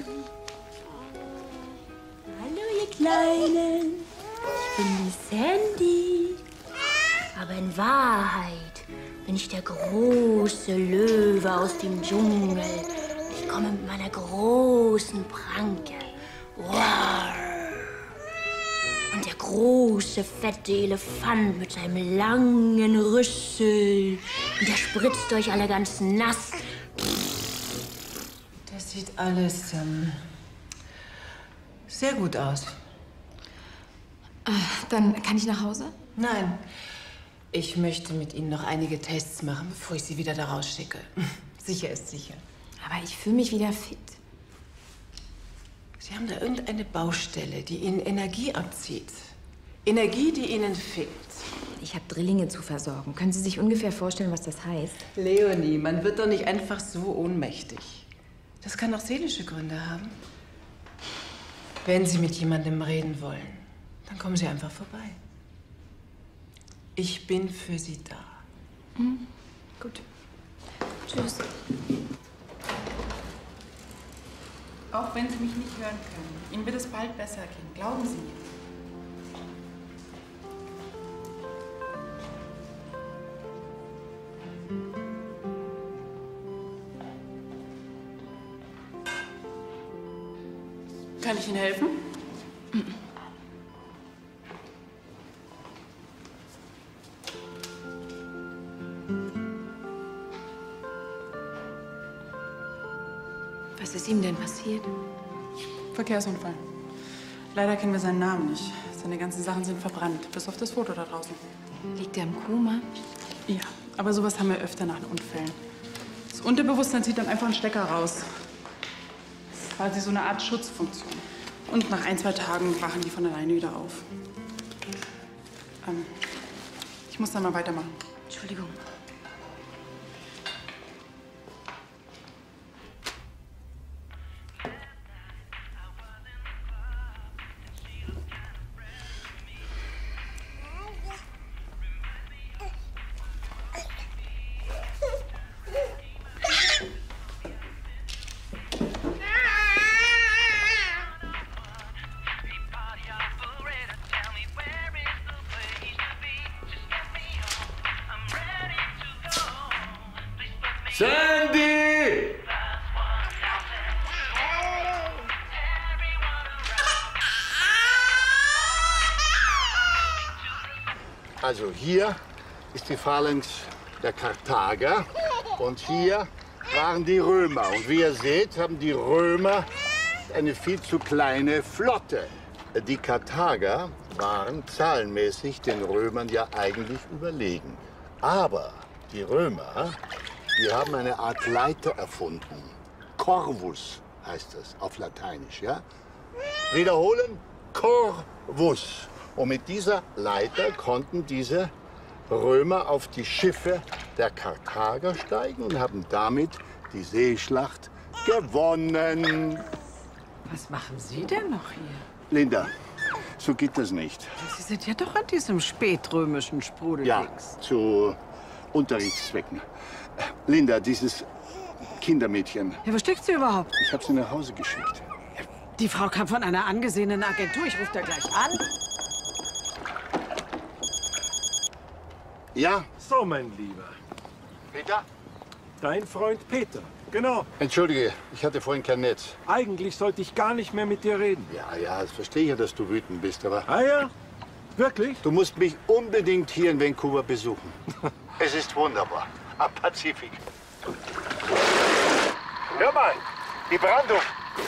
ihr Kleinen. Ich bin die Sandy. Aber in Wahrheit bin ich der große Löwe aus dem Dschungel. Ich komme mit meiner großen Pranke. Roar. Und der große, fette Elefant mit seinem langen Rüssel. Und der spritzt euch alle ganz nass. Das sieht alles sehr gut aus. Dann kann ich nach Hause? Nein. Ich möchte mit Ihnen noch einige Tests machen, bevor ich Sie wieder da rausschicke. Sicher ist sicher. Aber ich fühle mich wieder fit. Sie haben da irgendeine Baustelle, die Ihnen Energie abzieht. Energie, die Ihnen fehlt. Ich habe Drillinge zu versorgen. Können Sie sich ungefähr vorstellen, was das heißt? Leonie, man wird doch nicht einfach so ohnmächtig. Das kann auch seelische Gründe haben. Wenn Sie mit jemandem reden wollen, dann kommen Sie einfach vorbei. Ich bin für Sie da. Mhm. Gut. Tschüss. Auch wenn Sie mich nicht hören können, Ihnen wird es bald besser gehen. Glauben Sie mir. Kann ich Ihnen helfen? Was ist ihm denn passiert? Verkehrsunfall. Leider kennen wir seinen Namen nicht. Seine ganzen Sachen sind verbrannt, bis auf das Foto da draußen. Liegt er im Koma? Ja, aber sowas haben wir öfter nach Unfällen. Das Unterbewusstsein zieht dann einfach einen Stecker raus. Das ist quasi so eine Art Schutzfunktion. Und nach 1, 2 Tagen wachen die von alleine wieder auf. Ich muss dann mal weitermachen. Entschuldigung. Sandy! Also hier ist die Phalanx der Karthager und hier waren die Römer. Und wie ihr seht, haben die Römer eine viel zu kleine Flotte. Die Karthager waren zahlenmäßig den Römern ja eigentlich überlegen. Aber die Römer, die haben eine Art Leiter erfunden. Corvus heißt das auf Lateinisch, ja? Wiederholen, Corvus. Und mit dieser Leiter konnten diese Römer auf die Schiffe der Karthager steigen und haben damit die Seeschlacht gewonnen. Was machen Sie denn noch hier? Linda, so geht das nicht. Sie sind ja doch an diesem spätrömischen Sprudel. Ja, zu Unterrichtszwecken. Linda, dieses Kindermädchen. Ja, wo steckt sie überhaupt? Ich habe sie nach Hause geschickt. Die Frau kam von einer angesehenen Agentur. Ich rufe da gleich an. Ja? So, mein Lieber. Peter? Dein Freund Peter, genau. Entschuldige, ich hatte vorhin kein Netz. Eigentlich sollte ich gar nicht mehr mit dir reden. Ja, das verstehe ich ja, dass du wütend bist, aber... Ah ja? Wirklich? Du musst mich unbedingt hier in Vancouver besuchen. Es ist wunderbar. Am Pazifik. Hör mal, die Brandung.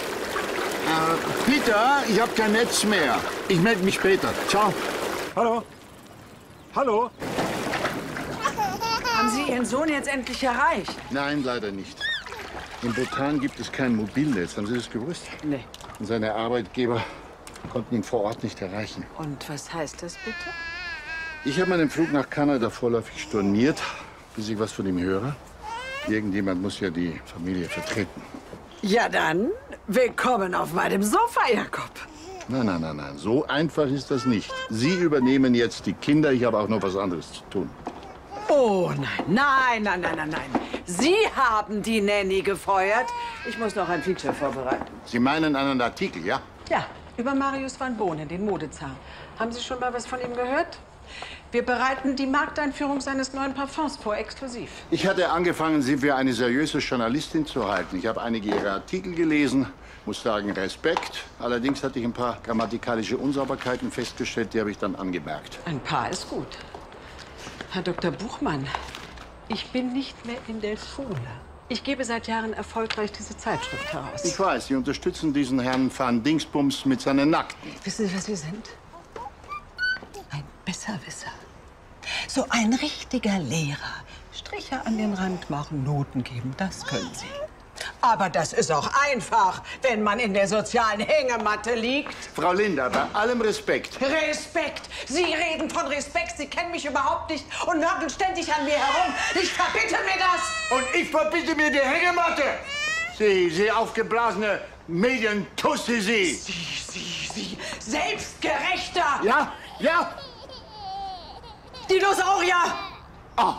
Peter, ich habe kein Netz mehr. Ich melde mich später. Ciao. Hallo? Hallo? Haben Sie Ihren Sohn jetzt endlich erreicht? Nein, leider nicht. In Bhutan gibt es kein Mobilnetz. Haben Sie das gewusst? Nee. Und seine Arbeitgeber konnten ihn vor Ort nicht erreichen. Und was heißt das bitte? Ich habe meinen Flug nach Kanada vorläufig storniert, bis ich was von ihm höre. Irgendjemand muss ja die Familie vertreten. Ja dann, willkommen auf meinem Sofa, Jakob. Nein. So einfach ist das nicht. Sie übernehmen jetzt die Kinder. Ich habe auch noch was anderes zu tun. Oh nein. Sie haben die Nanny gefeuert. Ich muss noch ein Feature vorbereiten. Sie meinen einen Artikel, ja? Ja, über Marius van Bohnen, den Modezar. Haben Sie schon mal was von ihm gehört? Wir bereiten die Markteinführung seines neuen Parfums vor, exklusiv. Ich hatte angefangen, Sie für eine seriöse Journalistin zu halten. Ich habe einige Ihrer Artikel gelesen, muss sagen, Respekt. Allerdings hatte ich ein paar grammatikalische Unsauberkeiten festgestellt, die habe ich dann angemerkt. Ein paar ist gut. Herr Dr. Buchmann, ich bin nicht mehr in der Schule. Ich gebe seit Jahren erfolgreich diese Zeitschrift heraus. Ich weiß, Sie unterstützen diesen Herrn Van Dingsbums mit seinen Nackten. Wissen Sie, was Sie sind? Ein Besserwisser. So ein richtiger Lehrer. Striche an den Rand machen, Noten geben, das können Sie. Aber das ist auch einfach, wenn man in der sozialen Hängematte liegt. Frau Linder, bei allem Respekt. Respekt! Sie reden von Respekt, Sie kennen mich überhaupt nicht und nörgeln ständig an mir herum. Ich verbitte mir das! Und ich verbitte mir die Hängematte! Sie aufgeblasene Medientussi, Sie! Sie, selbstgerechter! Ja, ja! Dinosaurier! Oh!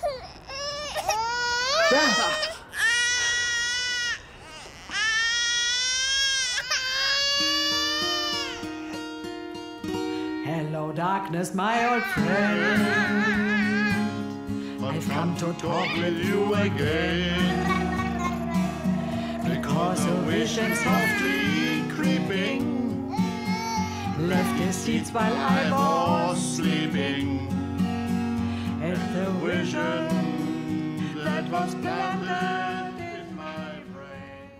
Ja! Hello, darkness, my old friend. I've come to talk with you again. Because a vision softly creeping left his seats while I was sleeping. And the vision that was planted in my brain.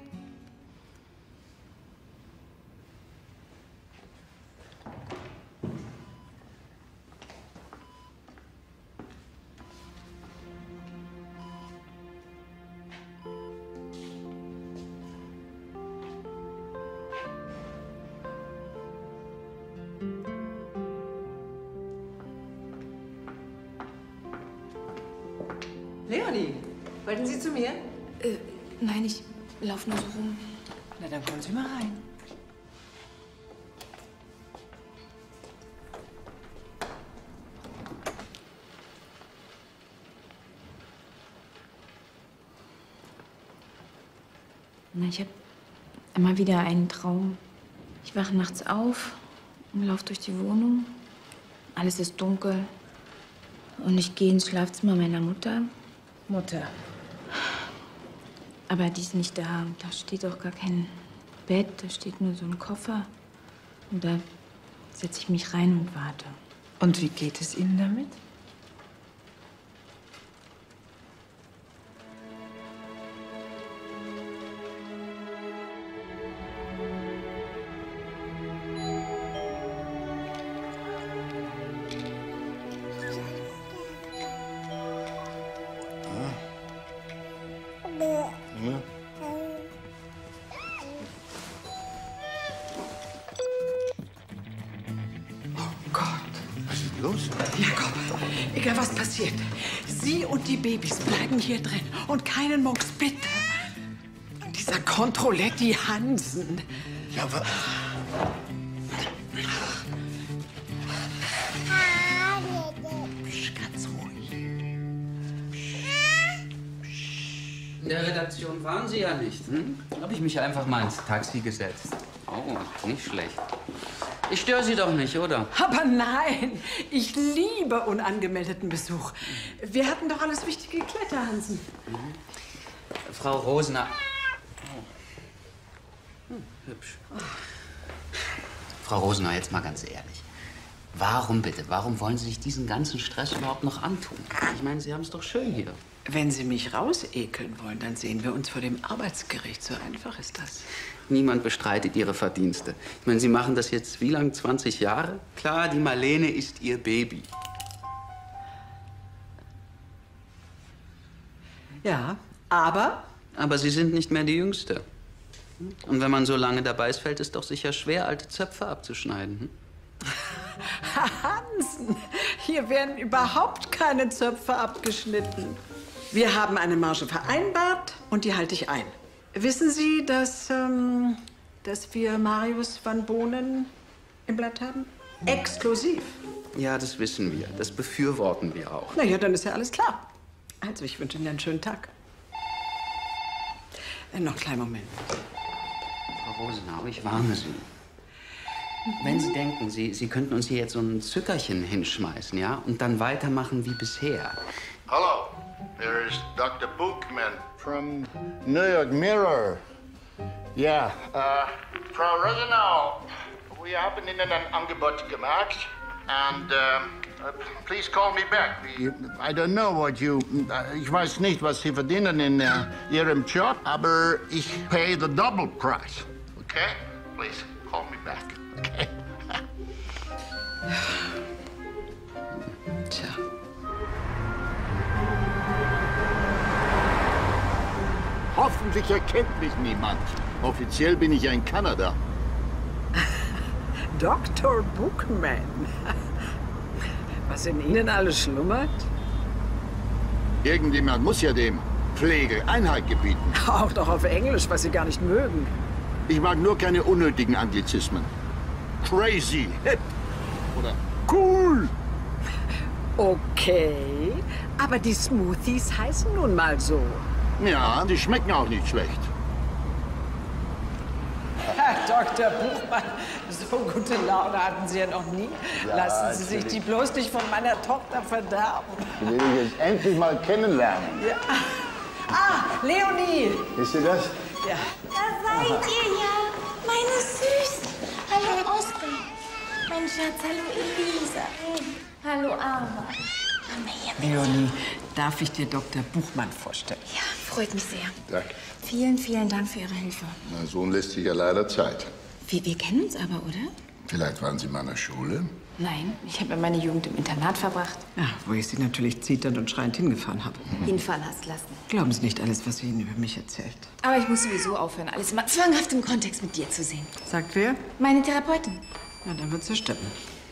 Leonie, wollten Sie zu mir? Nein, ich laufe nur so rum. Na, dann kommen Sie mal rein. Ich habe immer wieder einen Traum. Ich wache nachts auf und laufe durch die Wohnung. Alles ist dunkel. Und ich gehe ins Schlafzimmer meiner Mutter. Mutter. Aber die ist nicht da. Da steht auch gar kein Bett. Da steht nur so ein Koffer. Und da setze ich mich rein und warte. Und wie geht es Ihnen damit? Jakob, egal was passiert, Sie und die Babys bleiben hier drin und keinen Mucks, bitte. Dieser Kontrolletti Hansen. Ja, aber... Ganz ruhig. In der Redaktion waren Sie ja nicht. Da habe ich mich einfach mal ins Taxi gesetzt. Oh, nicht schlecht. Ich störe Sie doch nicht, oder? Aber nein, ich liebe unangemeldeten Besuch. Wir hatten doch alles Wichtige geklärt, Herr Hansen. Frau Rosner. Hübsch. Frau Rosner, jetzt mal ganz ehrlich. Warum bitte? Warum wollen Sie sich diesen ganzen Stress überhaupt noch antun? Ich meine, Sie haben es doch schön hier. Wenn Sie mich rausekeln wollen, dann sehen wir uns vor dem Arbeitsgericht. So einfach ist das. Niemand bestreitet Ihre Verdienste. Ich meine, Sie machen das jetzt wie lang? 20 Jahre? Klar, die Marlene ist Ihr Baby. Ja, aber? Aber Sie sind nicht mehr die Jüngste. Und wenn man so lange dabei ist, fällt es doch sicher schwer, alte Zöpfe abzuschneiden. Herr Hansen, hier werden überhaupt keine Zöpfe abgeschnitten. Wir haben eine Marge vereinbart und die halte ich ein. Wissen Sie, dass wir Marius van Bohnen im Blatt haben? Exklusiv. Ja, das wissen wir. Das befürworten wir auch. Na ja, dann ist ja alles klar. Also, ich wünsche Ihnen einen schönen Tag. Noch einen kleinen Moment. Frau Rosenau, ich warne Sie. Wenn Sie denken, Sie könnten uns hier jetzt so ein Zückerchen hinschmeißen, ja? Und dann weitermachen wie bisher. Hello, there is Dr. Bookman from New York Mirror. Ja, Frau Rosenau, wir haben Ihnen ein Angebot gemacht and please call me back. I don't know what you... ich weiß nicht, was Sie verdienen in Ihrem Job, aber ich pay the double price. Okay? Please call me back. Okay? Tja. Hoffentlich erkennt mich niemand. Offiziell bin ich ja in Kanada. Dr. Bookman. Was in Ihnen alles schlummert? Irgendjemand muss ja dem Pflege Einhalt gebieten. Auch noch auf Englisch, was Sie gar nicht mögen. Ich mag nur keine unnötigen Anglizismen. Crazy, hip oder cool. Okay, aber die Smoothies heißen nun mal so. Ja, die schmecken auch nicht schlecht. Herr Dr. Buchmann, so gute Laune hatten Sie ja noch nie. Ja, Lassen Sie sich die bloß nicht von meiner Tochter verderben. Die will ich jetzt endlich mal kennenlernen. Ja. Ah, Leonie! Ist sie das? Ja. Da seid ihr ja, meine Süßen. Hallo Oskar. Mein Schatz, hallo Elisa. Hallo Ava. Komm her. Leonie, darf ich dir Dr. Buchmann vorstellen? Ja, freut mich sehr. Danke. Vielen, vielen Dank für Ihre Hilfe. Mein Sohn lässt sich ja leider Zeit. Wir kennen uns aber, oder? Vielleicht waren Sie in meiner Schule? Nein, ich habe meine Jugend im Internat verbracht. Ja, wo ich Sie natürlich zitternd und schreiend hingefahren habe. Hinfahren hast lassen. Glauben Sie nicht alles, was sie Ihnen über mich erzählt. Aber ich muss sowieso aufhören, alles immer zwanghaft im Kontext mit dir zu sehen. Sagt wer? Meine Therapeutin. Na, dann wird's ja stimmen.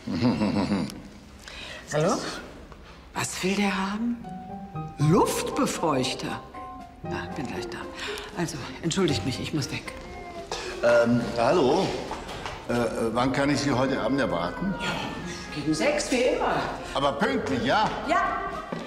Hallo? Was will der haben? Luftbefeuchter. Ja, bin gleich da. Also, entschuldigt mich, ich muss weg. Hallo? Wann kann ich Sie heute Abend erwarten? Ja, gegen 6, wie immer. Aber pünktlich, ja? Ja.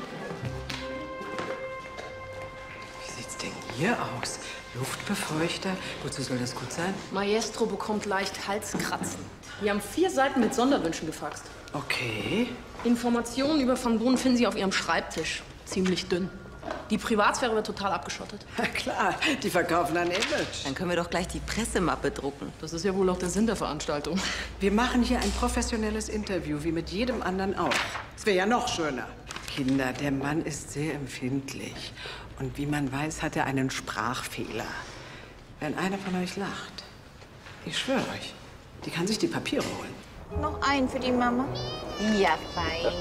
Wie sieht's denn hier aus? Luftbefeuchter? Wozu soll das gut sein? Maestro bekommt leicht Halskratzen. Wir haben 4 Seiten mit Sonderwünschen gefaxt. Okay. Informationen über Van Boon finden Sie auf Ihrem Schreibtisch. Ziemlich dünn. Die Privatsphäre wird total abgeschottet. Na klar, die verkaufen ein Image. Dann können wir doch gleich die Pressemappe drucken. Das ist ja wohl auch der Sinn der Veranstaltung. Wir machen hier ein professionelles Interview, wie mit jedem anderen auch. Es wäre ja noch schöner. Kinder, der Mann ist sehr empfindlich. Und wie man weiß, hat er einen Sprachfehler. Wenn einer von euch lacht, ich schwöre euch, die kann sich die Papiere holen. Noch einen für die Mama? Ja, fein.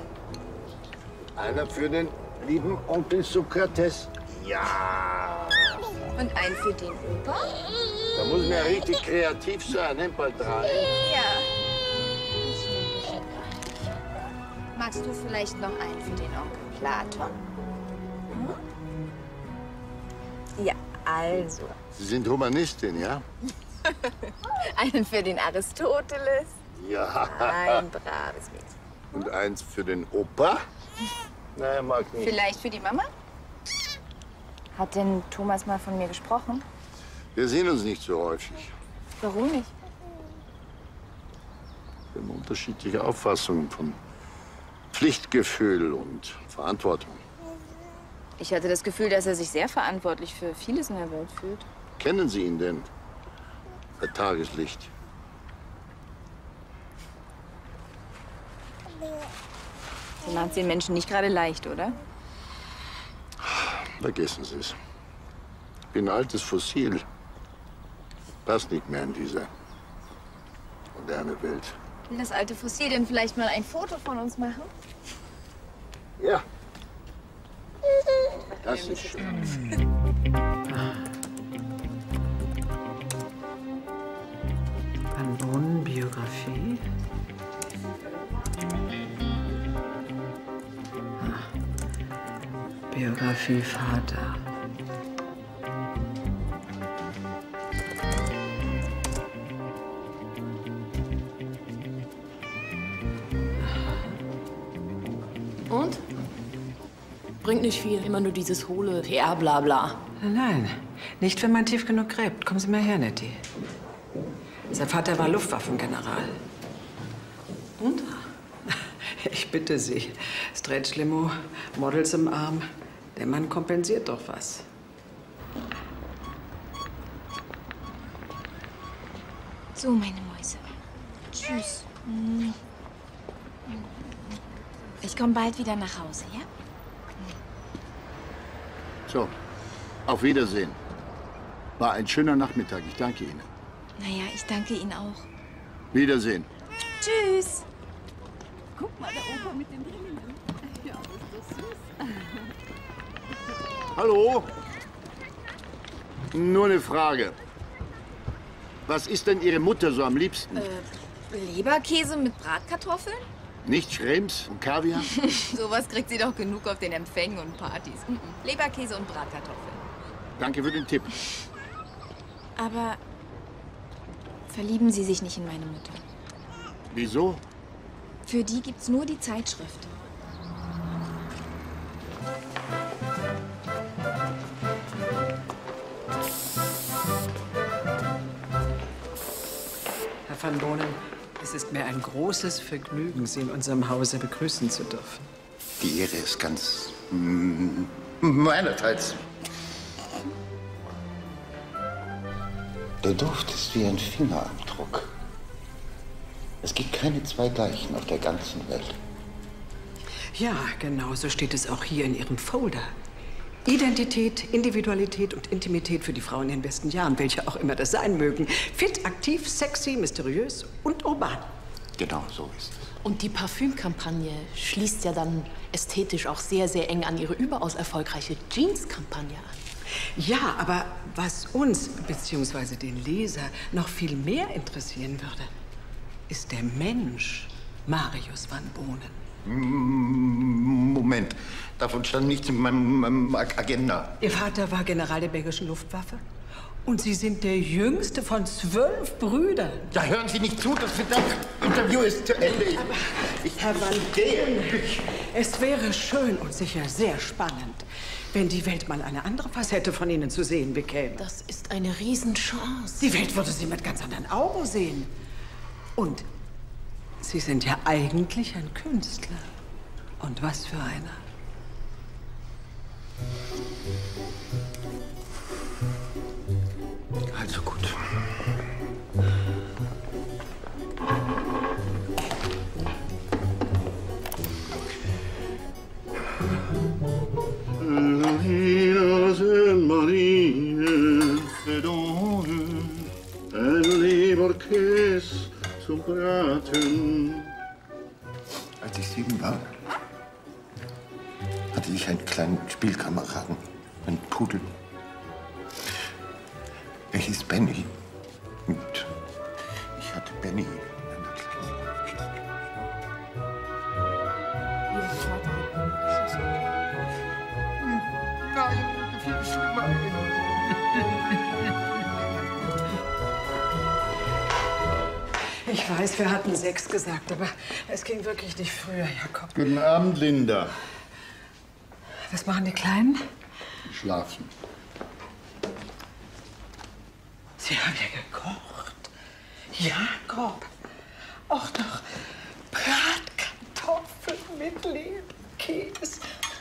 Einer für den lieben Onkel Sokrates. Ja. Und einen für den Opa? Da muss man ja richtig kreativ sein, ne? Bald 3. Ja. Magst du vielleicht noch einen für den Onkel Platon? Hm? Ja, also. Sie sind Humanistin, ja? Einen für den Aristoteles. Ja. Ein braves Mädchen. Und eins für den Opa? Naja, mag nicht. Vielleicht für die Mama? Hat denn Thomas mal von mir gesprochen? Wir sehen uns nicht so häufig. Warum nicht? Wir haben unterschiedliche Auffassungen von Pflichtgefühl und Verantwortung. Ich hatte das Gefühl, dass er sich sehr verantwortlich für vieles in der Welt fühlt. Kennen Sie ihn denn? Bei Tageslicht. Sie macht es den Menschen nicht gerade leicht, oder? Vergessen Sie es. Ich bin ein altes Fossil. Passt nicht mehr in diese moderne Welt. Will das alte Fossil denn vielleicht mal ein Foto von uns machen? Ja. Das ist schön. Van Boon, Biografie. Biografie Vater. Und? Bringt nicht viel, immer nur dieses hohle PR-Blabla. Nein, nicht, wenn man tief genug gräbt. Kommen Sie mal her, Nettie. Sein Vater war Luftwaffengeneral. Und? Ich bitte Sie, Stretch-Limo, Models im Arm. Der Mann kompensiert doch was. So, meine Mäuse. Tschüss. Ich komme bald wieder nach Hause, ja? So, auf Wiedersehen. War ein schöner Nachmittag. Ich danke Ihnen. Naja, ich danke Ihnen auch. Wiedersehen. Tschüss. Guck mal, der Opa mit den Ringen. Ja, ist das süß. Hallo? Nur eine Frage. Was ist denn Ihre Mutter so am liebsten? Leberkäse mit Bratkartoffeln? Nicht Schrems und Kaviar? Sowas kriegt sie doch genug auf den Empfängen und Partys. Leberkäse und Bratkartoffeln. Danke für den Tipp. Aber verlieben Sie sich nicht in meine Mutter. Wieso? Für die gibt's nur die Zeitschrift. Herr van Bohnen, es ist mir ein großes Vergnügen, Sie in unserem Hause begrüßen zu dürfen. Die Ehre ist ganz meinerseits. Der Duft ist wie ein Fingerabdruck. Es gibt keine zwei gleichen auf der ganzen Welt. Ja, genau so steht es auch hier in Ihrem Folder. Identität, Individualität und Intimität für die Frauen in den besten Jahren, welche auch immer das sein mögen. Fit, aktiv, sexy, mysteriös und urban. Genau, so ist es. Und die Parfümkampagne schließt ja dann ästhetisch auch sehr, sehr eng an Ihre überaus erfolgreiche Jeans-Kampagne an. Ja, aber was uns bzw. den Leser noch viel mehr interessieren würde, ist der Mensch Marius van Bohnen. Moment, davon stand nichts in meinem Agenda. Ihr Vater war General der belgischen Luftwaffe und Sie sind der jüngste von 12 Brüdern. Ja, hören Sie nicht zu, das Interview ist zu Ende. Herr van Bohnen, es wäre schön und sicher sehr spannend, wenn die Welt mal eine andere Facette von Ihnen zu sehen bekäme. Das ist eine Riesenchance. Die Welt würde Sie mit ganz anderen Augen sehen. Und Sie sind ja eigentlich ein Künstler. Und was für einer. Also gut. Ein Leberkäse zum Braten. Als ich 7 war, hatte ich einen kleinen Spielkameraden, einen Pudel. Er hieß Benny. Und ich hatte Benny in einer kleinen Kiste. Ihr Vater hat mich geschossen. Nein, viel schlimmer. Ich weiß, wir hatten 6 gesagt, aber es ging wirklich nicht früher, Jakob. Guten Abend, Linda. Was machen die Kleinen? Schlafen. Sie haben ja gekocht. Jakob. Och doch. Bratkartoffeln mit Leberkäse.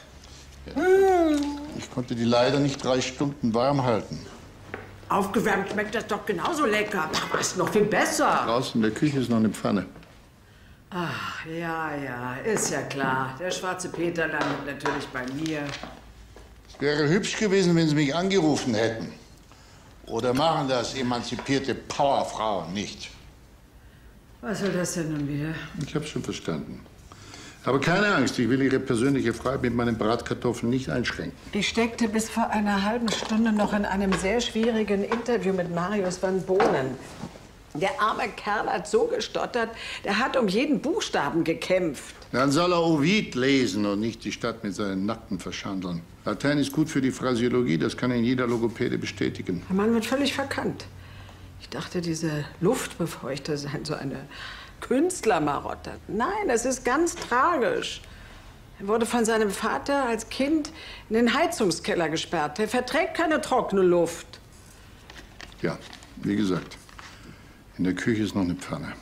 Ich konnte die leider nicht 3 Stunden warm halten. Aufgewärmt schmeckt das doch genauso lecker. Aber ist noch viel besser. Draußen in der Küche ist noch eine Pfanne. Ach, ja, ist ja klar. Der schwarze Peter landet natürlich bei mir. Es wäre hübsch gewesen, wenn Sie mich angerufen hätten. Oder machen das emanzipierte Powerfrauen nicht? Was soll das denn nun wieder? Ich habe schon verstanden. Aber keine Angst, ich will Ihre persönliche Freiheit mit meinen Bratkartoffeln nicht einschränken. Ich steckte bis vor einer halben Stunde noch in einem sehr schwierigen Interview mit Marius van Bohnen. Der arme Kerl hat so gestottert, der hat um jeden Buchstaben gekämpft. Dann soll er Ovid lesen und nicht die Stadt mit seinen Nackten verschandeln. Latein ist gut für die Phrasiologie, das kann Ihnen jeder Logopäde bestätigen. Der Mann wird völlig verkannt. Ich dachte, diese Luftbefeuchter seien so eine Künstlermarotte. Nein, es ist ganz tragisch. Er wurde von seinem Vater als Kind in den Heizungskeller gesperrt. Er verträgt keine trockene Luft. Ja, wie gesagt, In der Küche ist noch eine Pfanne.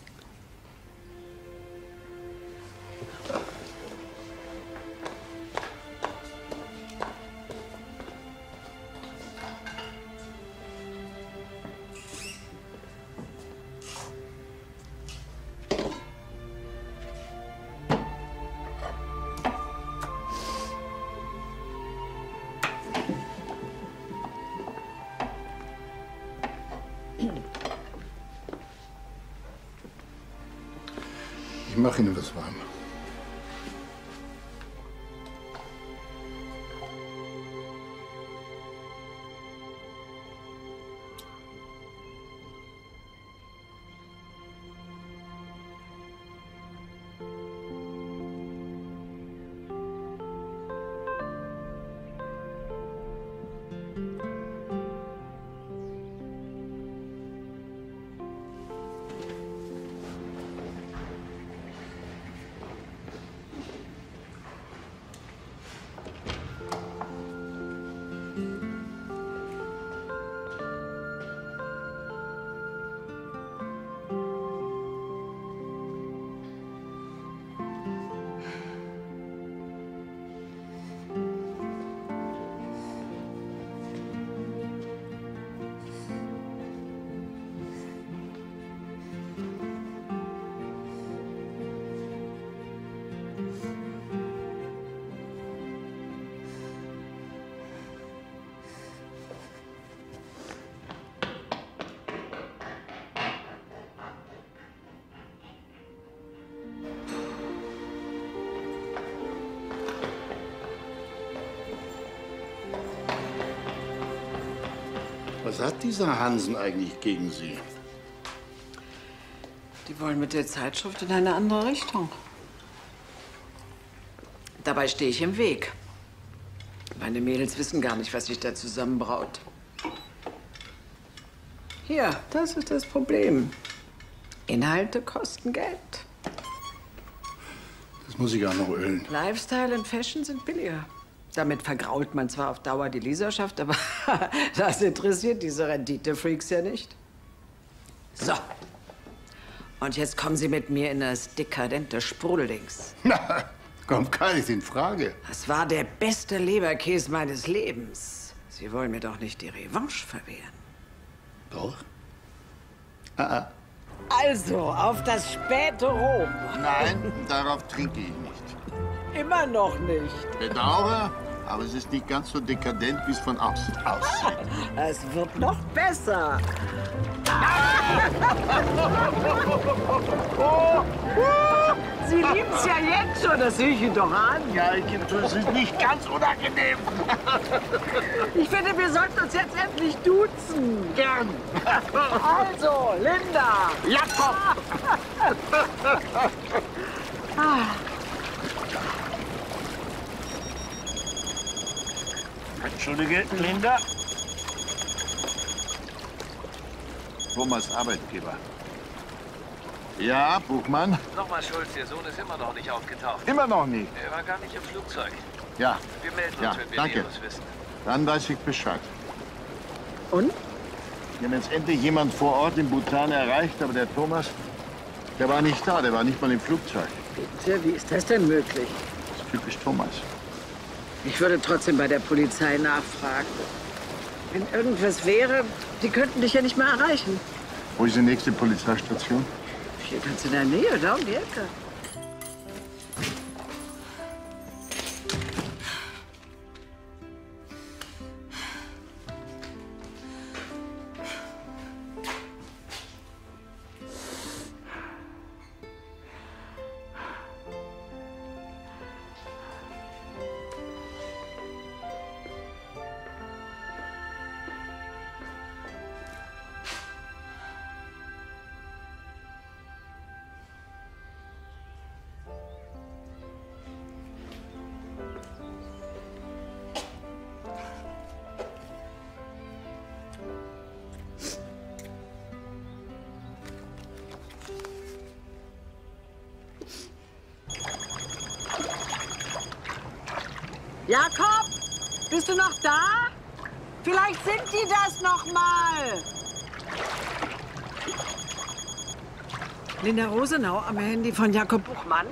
Ich mache Ihnen was warm. Was hat dieser Hansen eigentlich gegen Sie? Die wollen mit der Zeitschrift in eine andere Richtung. Dabei stehe ich im Weg. Meine Mädels wissen gar nicht, was sich da zusammenbraut. Hier, das ist das Problem. Inhalte kosten Geld. Das muss ich auch noch ölen. Lifestyle und Fashion sind billiger. Damit vergrault man zwar auf Dauer die Leserschaft, aber das interessiert diese Renditefreaks ja nicht. So. Und jetzt kommen Sie mit mir in das dekadente Sprudeldings. Na, kommt gar nicht in Frage. Das war der beste Leberkäse meines Lebens. Sie wollen mir doch nicht die Revanche verwehren. Doch? Ah. Also, auf das späte Rom. Nein, darauf trinke ich nicht. Immer noch nicht. Bedauere, aber es ist nicht ganz so dekadent, wie es von außen aussieht. Es wird noch besser. Sie lieben es ja jetzt schon, das sehe ich Ihnen doch an. Ja, das ist nicht ganz unangenehm. Ich finde, wir sollten uns jetzt endlich duzen. Gern. Also, Linda. Jakob. Entschuldige, Linda. Thomas Arbeitgeber. Ja, Buchmann. Nochmal, Schulz, Ihr Sohn ist immer noch nicht aufgetaucht. Immer noch nicht. Er war gar nicht im Flugzeug. Ja. Wir melden uns, Ja, wenn wir danke. Näheres wissen. Dann weiß ich Bescheid. Und? Wir haben jetzt endlich jemand vor Ort in Bhutan erreicht, aber der Thomas, der war nicht da, der war nicht mal im Flugzeug. Tja, wie ist das denn möglich? Das ist typisch Thomas. Ich würde trotzdem bei der Polizei nachfragen. Wenn irgendwas wäre, die könnten dich ja nicht mehr erreichen. Wo ist die nächste Polizeistation? Hier ganz in der Nähe, da um die Ecke. Jakob, bist du noch da? Vielleicht sind die das noch mal. Linda Rosenau am Handy von Jakob Buchmann.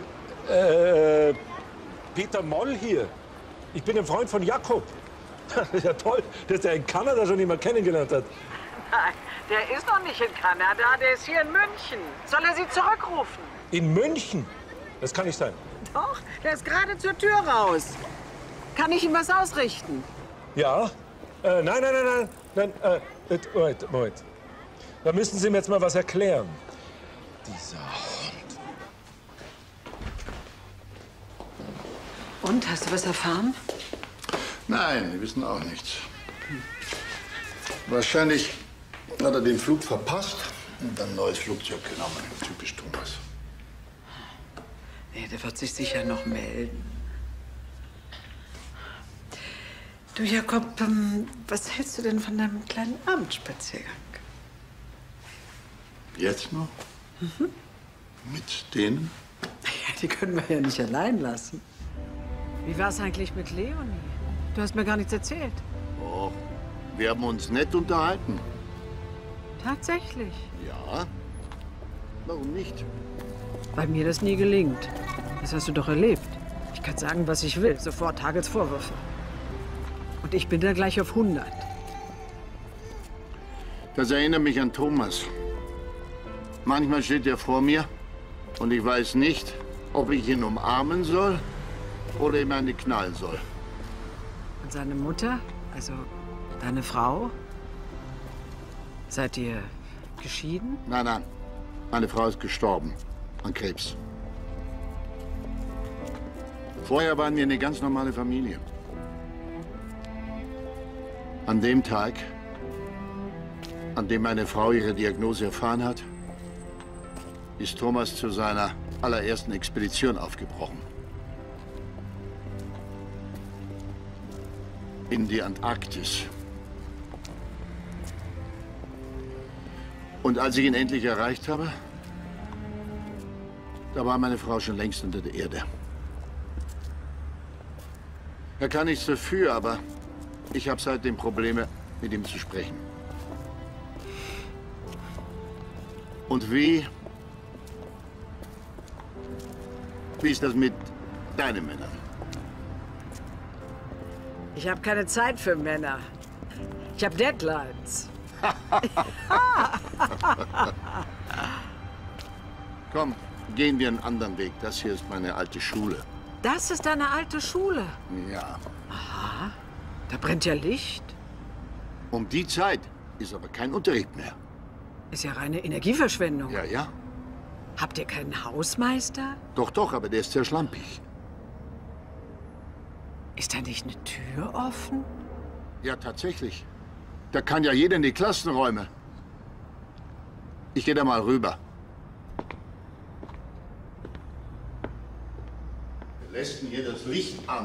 Peter Moll hier. Ich bin ein Freund von Jakob. Das ist ja toll, dass der in Kanada schon jemand kennengelernt hat. Nein, der ist noch nicht in Kanada, der ist hier in München. Soll er Sie zurückrufen? In München? Das kann nicht sein. Doch, der ist gerade zur Tür raus. Kann ich ihm was ausrichten? Ja? Nein. Moment. Da müssen Sie mir jetzt mal was erklären. Dieser Hund. Und, hast du was erfahren? Nein, wir wissen auch nichts. Wahrscheinlich hat er den Flug verpasst und dann ein neues Flugzeug genommen. Typisch Thomas. Nee, der wird sich sicher noch melden. Du, Jakob, was hältst du denn von deinem kleinen Abendspaziergang? Jetzt noch? Mhm. Mit denen? Ja, die können wir ja nicht allein lassen. Wie war's eigentlich mit Leonie? Du hast mir gar nichts erzählt. Oh, wir haben uns nett unterhalten. Tatsächlich? Ja. Warum nicht? Weil mir das nie gelingt. Das hast du doch erlebt. Ich kann sagen, was ich will. Sofort Hagels Vorwürfe. Und ich bin da gleich auf 100. Das erinnert mich an Thomas. Manchmal steht er vor mir und ich weiß nicht, ob ich ihn umarmen soll oder ihm eine knallen soll. Und seine Mutter, also deine Frau, seid ihr geschieden? Nein. Meine Frau ist gestorben an Krebs. Vorher waren wir eine ganz normale Familie. An dem Tag, an dem meine Frau ihre Diagnose erfahren hat, ist Thomas zu seiner allerersten Expedition aufgebrochen. In die Antarktis. Und als ich ihn endlich erreicht habe, da war meine Frau schon längst unter der Erde. Er kann nichts dafür, aber ich habe seitdem Probleme, mit ihm zu sprechen. Und wie ist das mit deinen Männern? Ich habe keine Zeit für Männer. Ich habe Deadlines. Komm, gehen wir einen anderen Weg. Das hier ist meine alte Schule. Das ist deine alte Schule? Ja. Aha, da brennt ja Licht. Um die Zeit ist aber kein Unterricht mehr. Ist ja reine Energieverschwendung. Ja. Habt ihr keinen Hausmeister? Doch, aber der ist sehr schlampig. Ist da nicht eine Tür offen? Ja, tatsächlich. Da kann ja jeder in die Klassenräume. Ich gehe da mal rüber. Wir lassen hier das Licht an.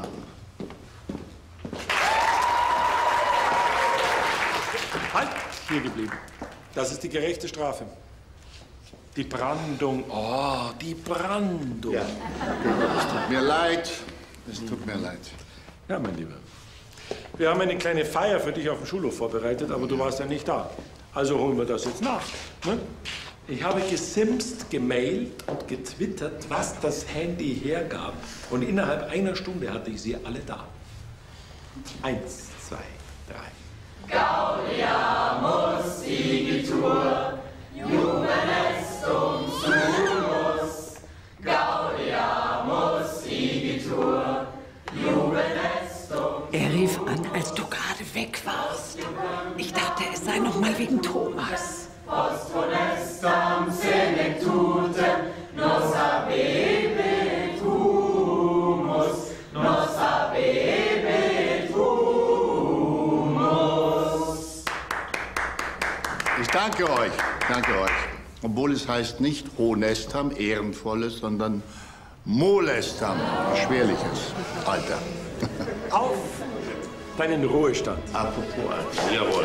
Halt! Hier geblieben. Das ist die gerechte Strafe. Die Brandung. Oh, die Brandung. Ja. Es tut mir leid. Es tut mir leid. Ja, mein Lieber. Wir haben eine kleine Feier für dich auf dem Schulhof vorbereitet, aber du warst ja nicht da. Also holen wir das jetzt nach. Ne? Ich habe gesimst, gemailt und getwittert, was das Handy hergab. Und innerhalb einer Stunde hatte ich sie alle da. 1, 2, 3. Gaudiamus igitur, Juven estum sumus. Gaudiamus igitur, Juven estum. Er rief an, als du gerade weg warst. Ich dachte, es sei noch mal wegen Thomas. Post honestam senectute, nos habebit humus, nos habebit humus. Ich danke euch. Obwohl es heißt nicht honestam, ehrenvolles, sondern molestam, schwerliches. Alter. Auf deinen Ruhestand. Apropos Alter. Jawohl.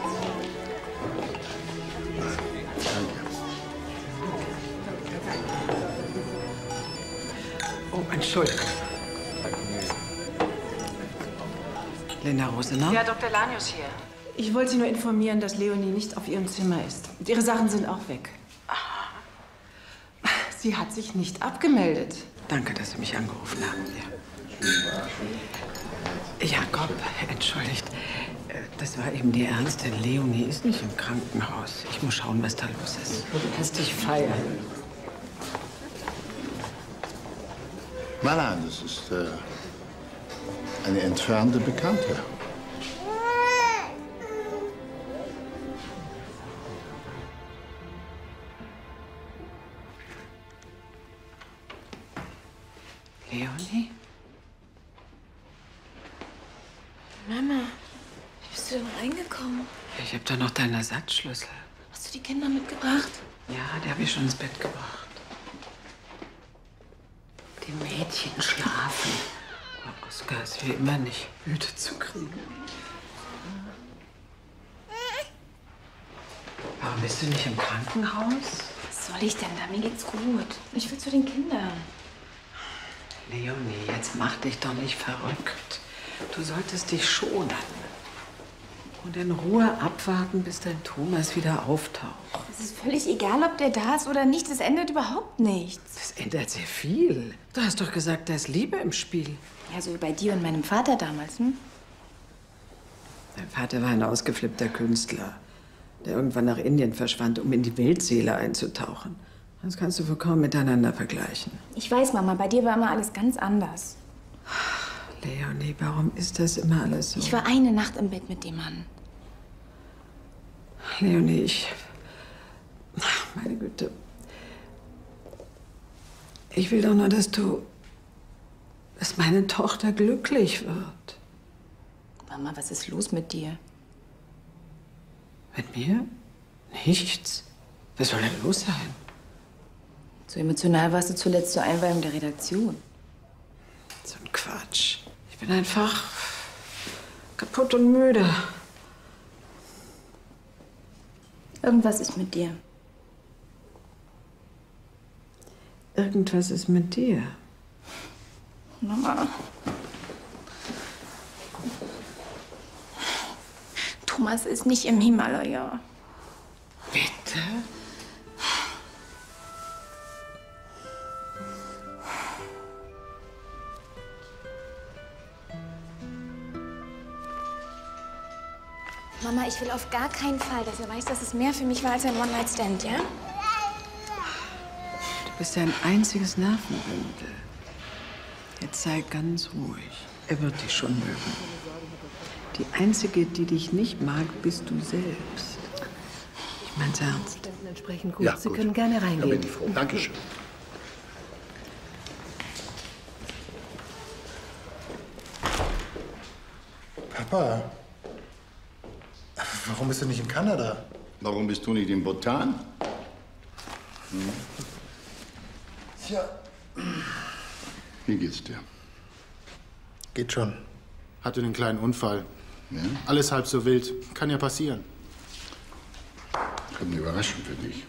Oh, Entschuldigung. Linda Rosenau? Ja, Dr. Lanius hier. Ich wollte Sie nur informieren, dass Leonie nicht auf ihrem Zimmer ist. Und ihre Sachen sind auch weg. Sie hat sich nicht abgemeldet. Danke, dass Sie mich angerufen haben. Ja. Jakob, entschuldigt. Das war eben die Ernste. Leonie ist nicht im Krankenhaus. Ich muss schauen, was da los ist. Lass dich feiern. Nein, das ist eine entfernte Bekannte. Leonie? Mama, wie bist du denn reingekommen? Ich habe da noch deinen Ersatzschlüssel. Hast du die Kinder mitgebracht? Ja, die habe ich schon ins Bett gebracht. Die Mädchen schlafen. Oskar ist wie immer nicht müde zu kriegen. Warum bist du nicht im Krankenhaus? Was soll ich denn da? Mir geht's gut. Ich will zu den Kindern. Leonie, jetzt mach dich doch nicht verrückt. Du solltest dich schonen. Und in Ruhe abwarten, bis dein Thomas wieder auftaucht. Es ist völlig egal, ob der da ist oder nicht. Das ändert überhaupt nichts. Das ändert sehr viel. Du hast doch gesagt, da ist Liebe im Spiel. Ja, so wie bei dir und meinem Vater damals, hm? Dein Vater war ein ausgeflippter Künstler, der irgendwann nach Indien verschwand, um in die Weltseele einzutauchen. Das kannst du wohl kaum miteinander vergleichen. Ich weiß, Mama, bei dir war immer alles ganz anders. Leonie, warum ist das immer alles so? Ich war eine Nacht im Bett mit dem Mann. Leonie, meine Güte. Ich will doch nur, dass meine Tochter glücklich wird. Mama, was ist los mit dir? Mit mir? Nichts. Was soll denn los sein? So emotional warst du zuletzt zur Einweihung der Redaktion. So ein Quatsch. Ich bin einfach kaputt und müde. Irgendwas ist mit dir. Irgendwas ist mit dir. Mama. Thomas ist nicht im Himalaya. Bitte? Mama, ich will auf gar keinen Fall, dass er weiß, dass es mehr für mich war als ein One-Night-Stand, ja? Du bist ein einziges Nervenbündel. Jetzt sei ganz ruhig. Er wird dich schon mögen. Die Einzige, die dich nicht mag, bist du selbst. Ich mein's ernst. Entsprechend gut. Ja, Sie gut. können gerne Da reingehen. bin ich froh. Dankeschön. Papa, warum bist du nicht in Kanada? Warum bist du nicht in Bhutan? Hm? Tja. Wie geht's dir? Geht schon. Hatte einen kleinen Unfall. Ja? Alles halb so wild. Kann ja passieren. Ich habe eine Überraschung für dich.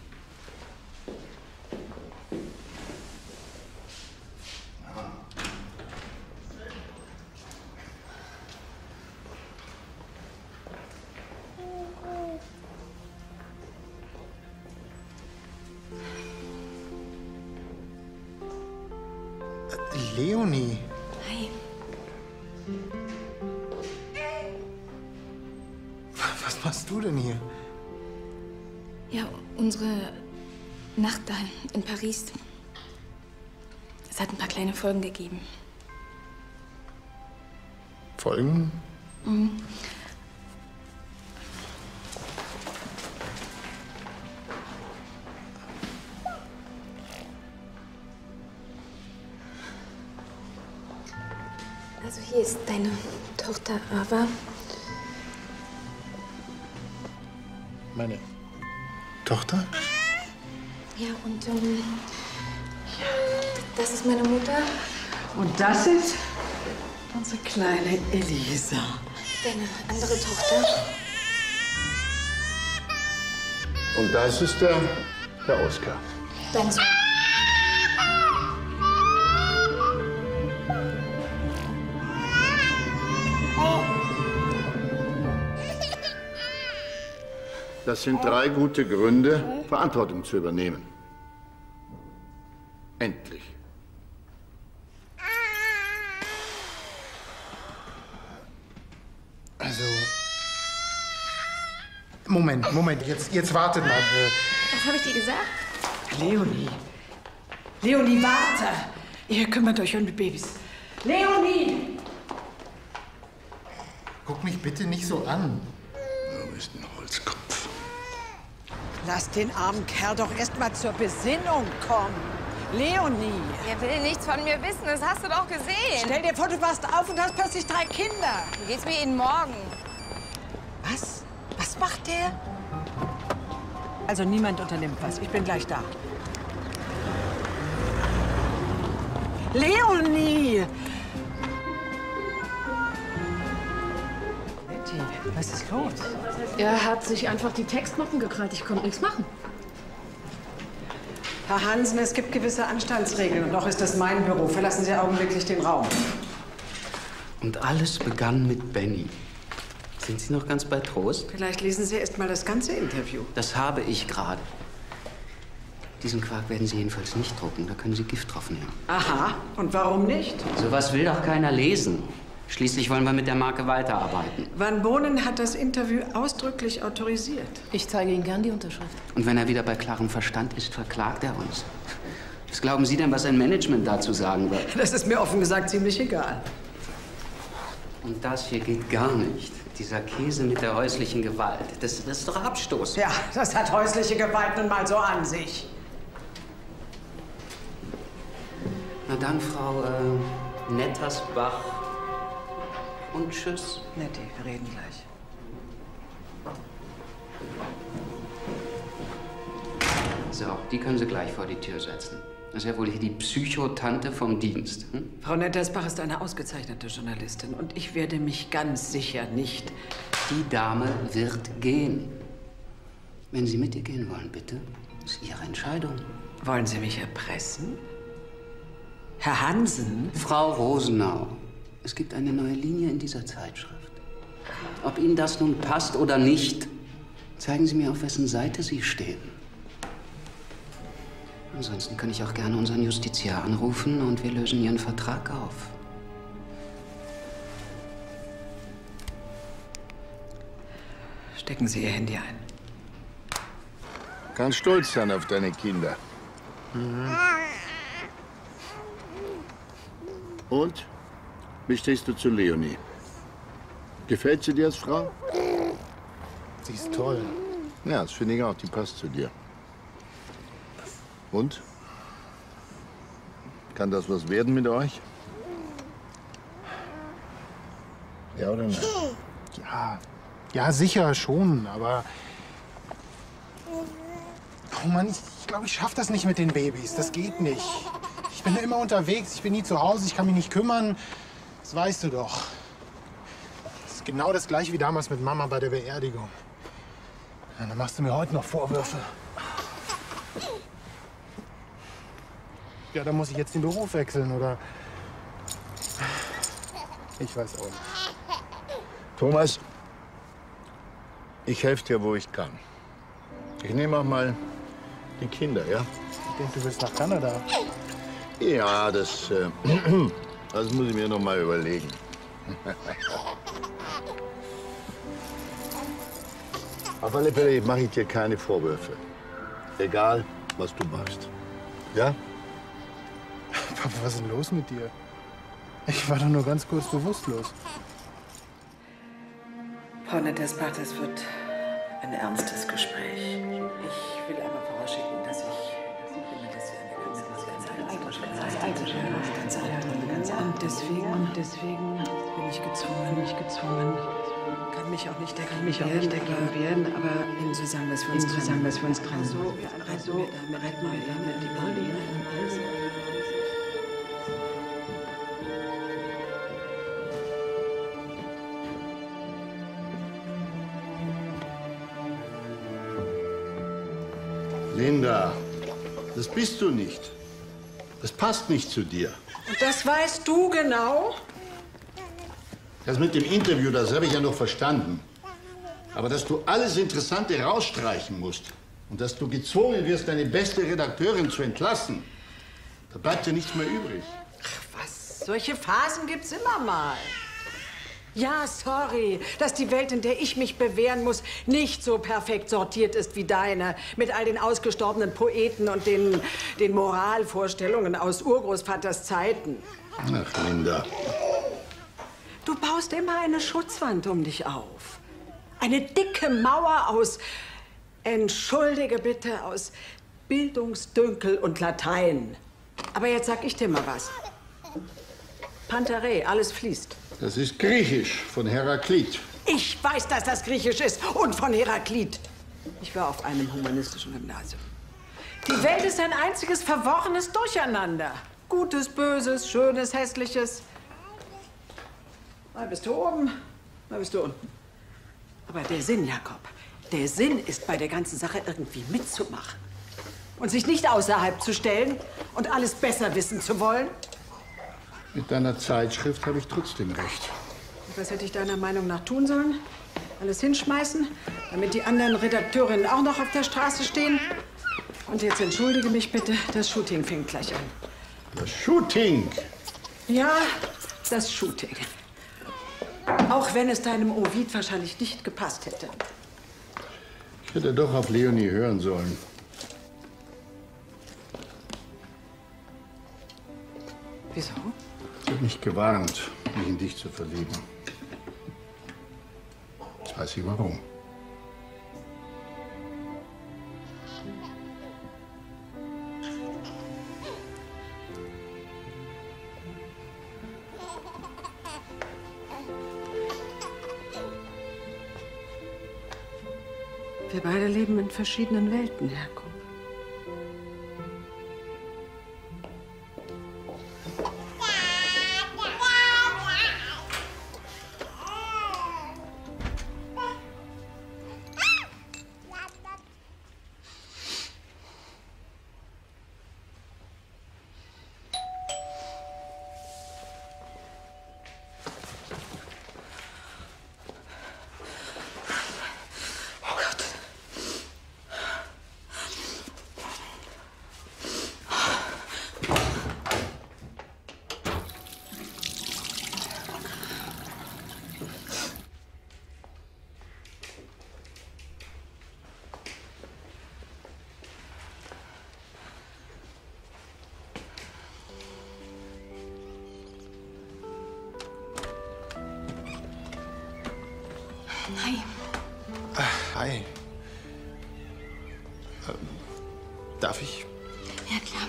Leonie. Hi. Was machst du denn hier? Ja, unsere Nacht da in Paris. Es hat ein paar kleine Folgen gegeben. Folgen? Mhm. Also hier ist deine Tochter Ava. Meine Tochter? Ja, und das ist meine Mutter. Und das ist unsere kleine Elisa. Deine andere Tochter. Und das ist der Oskar. Dein Sohn. Das sind 3 gute Gründe, Verantwortung zu übernehmen. Endlich. Also... Moment, jetzt wartet mal. Was habe ich dir gesagt? Leonie. Leonie, warte! Ihr kümmert euch um die Babys. Leonie! Guck mich bitte nicht so an. Du bist ein Holzkopf. Lass den armen Kerl doch erst mal zur Besinnung kommen. Leonie! Er will nichts von mir wissen, das hast du doch gesehen. Stell dir vor, du wachst auf und hast plötzlich 3 Kinder. Wie geht's mir Ihnen morgen? Was? Was macht der? Also niemand unternimmt was. Ich bin gleich da. Leonie! Betty, was ist los? Er hat sich einfach die Textmappen gekrallt. Ich konnte nichts machen. Herr Hansen, es gibt gewisse Anstandsregeln und noch ist das mein Büro. Verlassen Sie augenblicklich den Raum. Und alles begann mit Benny. Sind Sie noch ganz bei Trost? Vielleicht lesen Sie erst mal das ganze Interview. Das habe ich gerade. Diesen Quark werden Sie jedenfalls nicht drucken. Da können Sie Gift drauf nehmen. Aha, und warum nicht? Sowas will doch keiner lesen. Schließlich wollen wir mit der Marke weiterarbeiten. Van Bonen hat das Interview ausdrücklich autorisiert. Ich zeige Ihnen gern die Unterschrift. Und wenn er wieder bei klarem Verstand ist, verklagt er uns. Was glauben Sie denn, was ein Management dazu sagen wird? Das ist mir offen gesagt ziemlich egal. Und das hier geht gar nicht. Dieser Käse mit der häuslichen Gewalt. Das ist doch Abstoß. Ja, das hat häusliche Gewalt nun mal so an sich. Na dann, Frau Nettersbach. Und tschüss. Netti, wir reden gleich. So, die können Sie gleich vor die Tür setzen. Das ist ja wohl hier die Psychotante vom Dienst. Hm? Frau Nettersbach ist eine ausgezeichnete Journalistin und ich werde mich ganz sicher nicht... Die Dame wird gehen. Wenn Sie mit ihr gehen wollen, bitte. Das ist Ihre Entscheidung. Wollen Sie mich erpressen? Herr Hansen? Frau Rosenau, es gibt eine neue Linie in dieser Zeitschrift. Ob Ihnen das nun passt oder nicht, zeigen Sie mir, auf wessen Seite Sie stehen. Ansonsten kann ich auch gerne unseren Justiziar anrufen und wir lösen Ihren Vertrag auf. Stecken Sie Ihr Handy ein. Kannst stolz sein auf deine Kinder. Und? Wie stehst du zu Leonie? Gefällt sie dir als Frau? Sie ist toll. Ja, das finde ich auch. Die passt zu dir. Und? Kann das was werden mit euch? Ja oder nein? Ja, sicher schon, aber... Oh Mann, ich glaube, ich schaffe das nicht mit den Babys. Das geht nicht. Ich bin immer unterwegs, ich bin nie zu Hause, ich kann mich nicht kümmern. Das weißt du doch. Das ist genau das Gleiche wie damals mit Mama bei der Beerdigung. Ja, dann machst du mir heute noch Vorwürfe. Ja, dann muss ich jetzt den Beruf wechseln, oder? Ich weiß auch nicht. Thomas, ich helfe dir, wo ich kann. Ich nehme auch mal die Kinder, ja? Ich denke, du willst nach Kanada. Ja, das muss ich mir noch mal überlegen. Auf alle Fälle mache ich dir keine Vorwürfe. Egal, was du machst. Ja? Papa, was ist denn los mit dir? Ich war doch nur ganz kurz bewusstlos. Frau Nettersbach, das wird ein ernstes Gespräch. Ich will aber vorausschicken, dass ich deswegen bin ich gezwungen, kann mich auch nicht dagegen wehren, aber so sagen wir es für uns dran. Also, bereit mal mit die Pauline. Linda, das bist du nicht. Das passt nicht zu dir. Und das weißt du genau? Das mit dem Interview, das habe ich ja noch verstanden. Aber dass du alles Interessante rausstreichen musst und dass du gezwungen wirst, deine beste Redakteurin zu entlassen, Da bleibt ja nichts mehr übrig. Ach was, solche Phasen gibt's immer mal. Ja, sorry, dass die Welt, in der ich mich bewähren muss, nicht so perfekt sortiert ist wie deine. Mit all den ausgestorbenen Poeten und den Moralvorstellungen aus Urgroßvaters Zeiten. Ach, Linda. Du baust immer eine Schutzwand um dich auf. Eine dicke Mauer aus, entschuldige bitte, aus Bildungsdünkel und Latein. Aber jetzt sag ich dir mal was. Pantarei, alles fließt. Das ist Griechisch von Heraklit. Ich weiß, dass das Griechisch ist und von Heraklit. Ich war auf einem humanistischen Gymnasium. Die Welt ist ein einziges verworrenes Durcheinander. Gutes, Böses, Schönes, Hässliches. Mal bist du oben, mal bist du unten. Aber der Sinn, Jakob, der Sinn ist bei der ganzen Sache irgendwie mitzumachen. Und sich nicht außerhalb zu stellen und alles besser wissen zu wollen. Mit deiner Zeitschrift habe ich trotzdem recht. Und was hätte ich deiner Meinung nach tun sollen? Alles hinschmeißen, damit die anderen Redakteurinnen auch noch auf der Straße stehen? Und jetzt entschuldige mich bitte, das Shooting fängt gleich an. Das Shooting? Ja, das Shooting. Auch wenn es deinem Ovid wahrscheinlich nicht gepasst hätte. Ich hätte doch auf Leonie hören sollen. Wieso? Ich habe mich gewarnt, mich in dich zu verlieben. Jetzt weiß ich warum. Wir beide leben in verschiedenen Welten, Jakob. Hi. Hi. Darf ich? Ja, klar.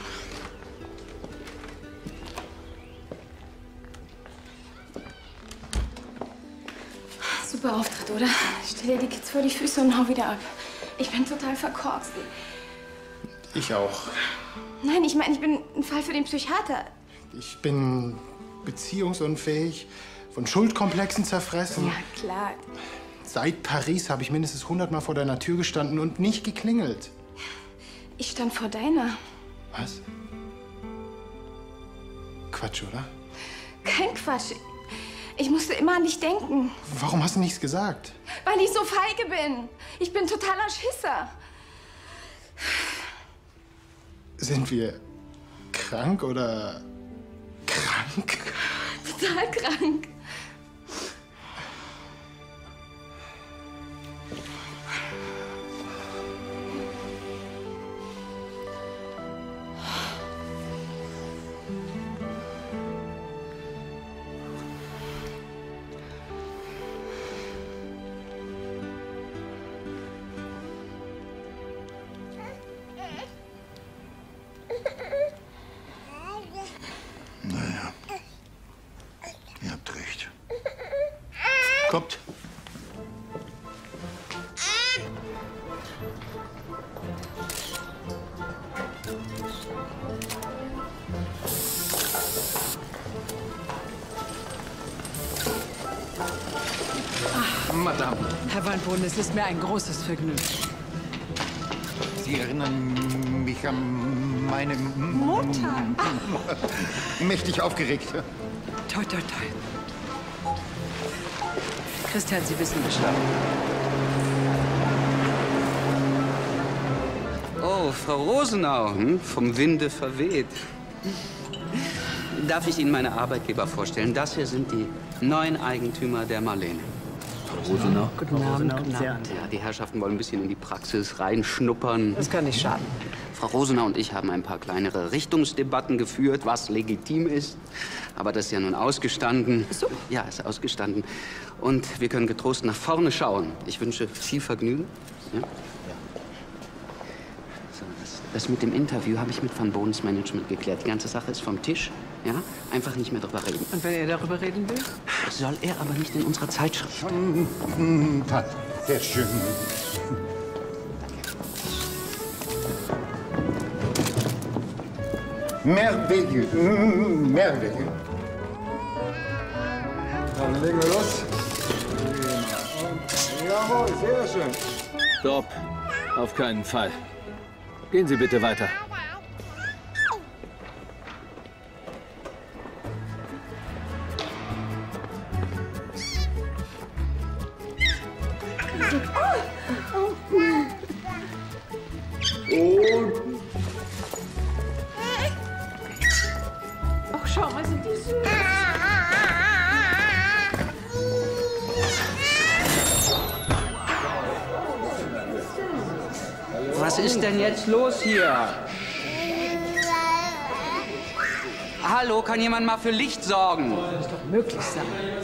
Super Auftritt, oder? Stell dir die Kids vor die Füße und hau wieder ab. Ich bin total verkorkst. Ich auch. Nein, ich meine, ich bin ein Fall für den Psychiater. Ich bin beziehungsunfähig, von Schuldkomplexen zerfressen. Ja, klar. Seit Paris habe ich mindestens 100 Mal vor deiner Tür gestanden und nicht geklingelt. Ich stand vor deiner. Was? Quatsch, oder? Kein Quatsch. Ich musste immer an dich denken. Warum hast du nichts gesagt? Weil ich so feige bin. Ich bin totaler Schisser. Sind wir krank oder krank? Total krank. Naja, ihr habt recht. Kommt. Madame. Herr Waldboden, es ist mir ein großes Vergnügen. Sie erinnern mich an meine Mutter. Mächtig aufgeregt. Toi, toi, toi. Christian, Sie wissen Bescheid. Oh, Frau Rosenau, vom Winde verweht. Darf ich Ihnen meine Arbeitgeber vorstellen? Das hier sind die neuen Eigentümer der Marlene. Frau Rosenau. Guten Abend. Guten Abend. Ja, die Herrschaften wollen ein bisschen in die Praxis reinschnuppern. Das kann nicht schaden. Frau Rosenau und ich haben ein paar kleinere Richtungsdebatten geführt, was legitim ist. Aber das ist ja nun ausgestanden. So. Ja, ist ausgestanden. Und wir können getrost nach vorne schauen. Ich wünsche viel Vergnügen. Ja? So, das mit dem Interview habe ich mit Van Boons Management geklärt. Die ganze Sache ist vom Tisch. Ja? Einfach nicht mehr drüber reden. Und wenn er darüber reden will? Soll er aber nicht in unserer Zeitschrift. Sehr schön. Merveilleux. Merveilleux. Dann legen wir los. Jawohl, sehr schön. Stopp. Auf keinen Fall. Gehen Sie bitte weiter. Ach, schau mal, sind die süß. Was ist denn jetzt los hier? Hallo, kann jemand mal für Licht sorgen? Das muss doch möglich sein.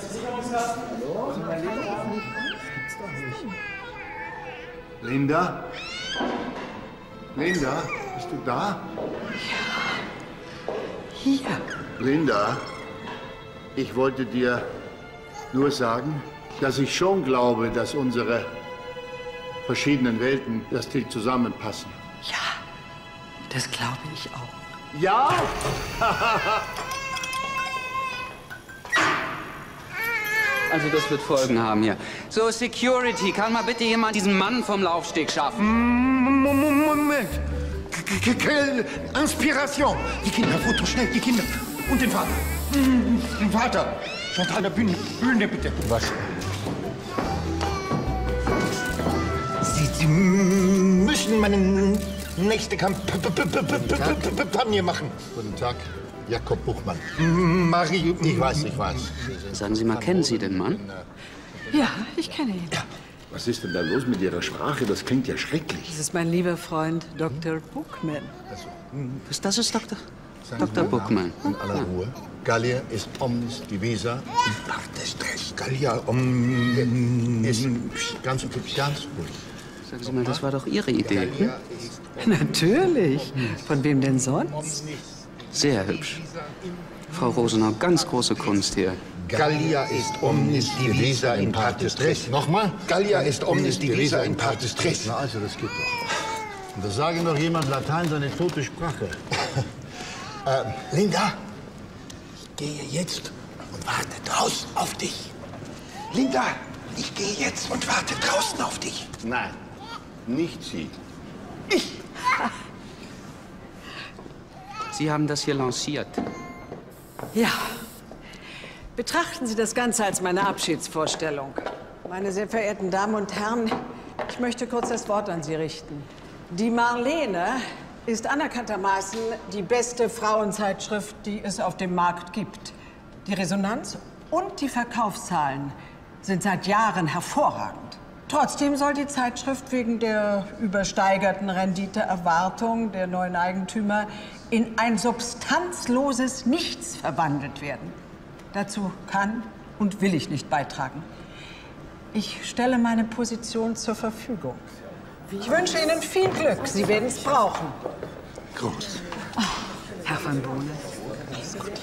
Linda? Linda, bist du da? Hier. Linda, ich wollte dir nur sagen, dass ich schon glaube, dass unsere verschiedenen Welten das Ding zusammenpassen. Ja, das glaube ich auch. Ja? Also das wird Folgen haben hier. So, Security, kann mal bitte jemand diesen Mann vom Laufsteg schaffen? Moment. Inspiration. Die Kinder, Foto, schnell, die Kinder. Und den Vater. Den Vater. Chantal, Bühne bitte. Was? Sie müssen meine nächste Kampagne machen. Guten Tag, Jakob Buchmann. Marie, ich weiß. Sagen Sie mal, kennen Sie den Mann? Ja, ich kenne ihn. Ja. Was ist denn da los mit Ihrer Sprache? Das klingt ja schrecklich. Das ist mein lieber Freund Dr. Buchmann. Das ist Dr. Buchmann. In aller Ruhe. Gallia ist omnis divisa in partes tres. Gallia ist ganz ruhig. Sagen Sie mal, das war doch Ihre Idee, hm? Natürlich. Von wem denn sonst? Sehr hübsch. Frau Rosenau, ganz große Kunst hier. Gallia ist omnis divisa in partes tres. Nochmal? Gallia ist omnis divisa in partes tres. Na also, das geht doch. Und da sage noch jemand Latein, seine tote Sprache. Linda, ich gehe jetzt und warte draußen auf dich. Linda, ich gehe jetzt und warte draußen auf dich. Nein, nicht Sie. Ich. Sie haben das hier lanciert. Ja. Betrachten Sie das Ganze als meine Abschiedsvorstellung. Meine sehr verehrten Damen und Herren, ich möchte kurz das Wort an Sie richten. Die Marlene ist anerkanntermaßen die beste Frauenzeitschrift, die es auf dem Markt gibt. Die Resonanz und die Verkaufszahlen sind seit Jahren hervorragend. Trotzdem soll die Zeitschrift wegen der übersteigerten Renditeerwartung der neuen Eigentümer in ein substanzloses Nichts verwandelt werden. Dazu kann und will ich nicht beitragen. Ich stelle meine Position zur Verfügung. Ich wünsche Ihnen viel Glück. Sie werden es brauchen. Groß. Oh, Herr van Bohne. Alles gut.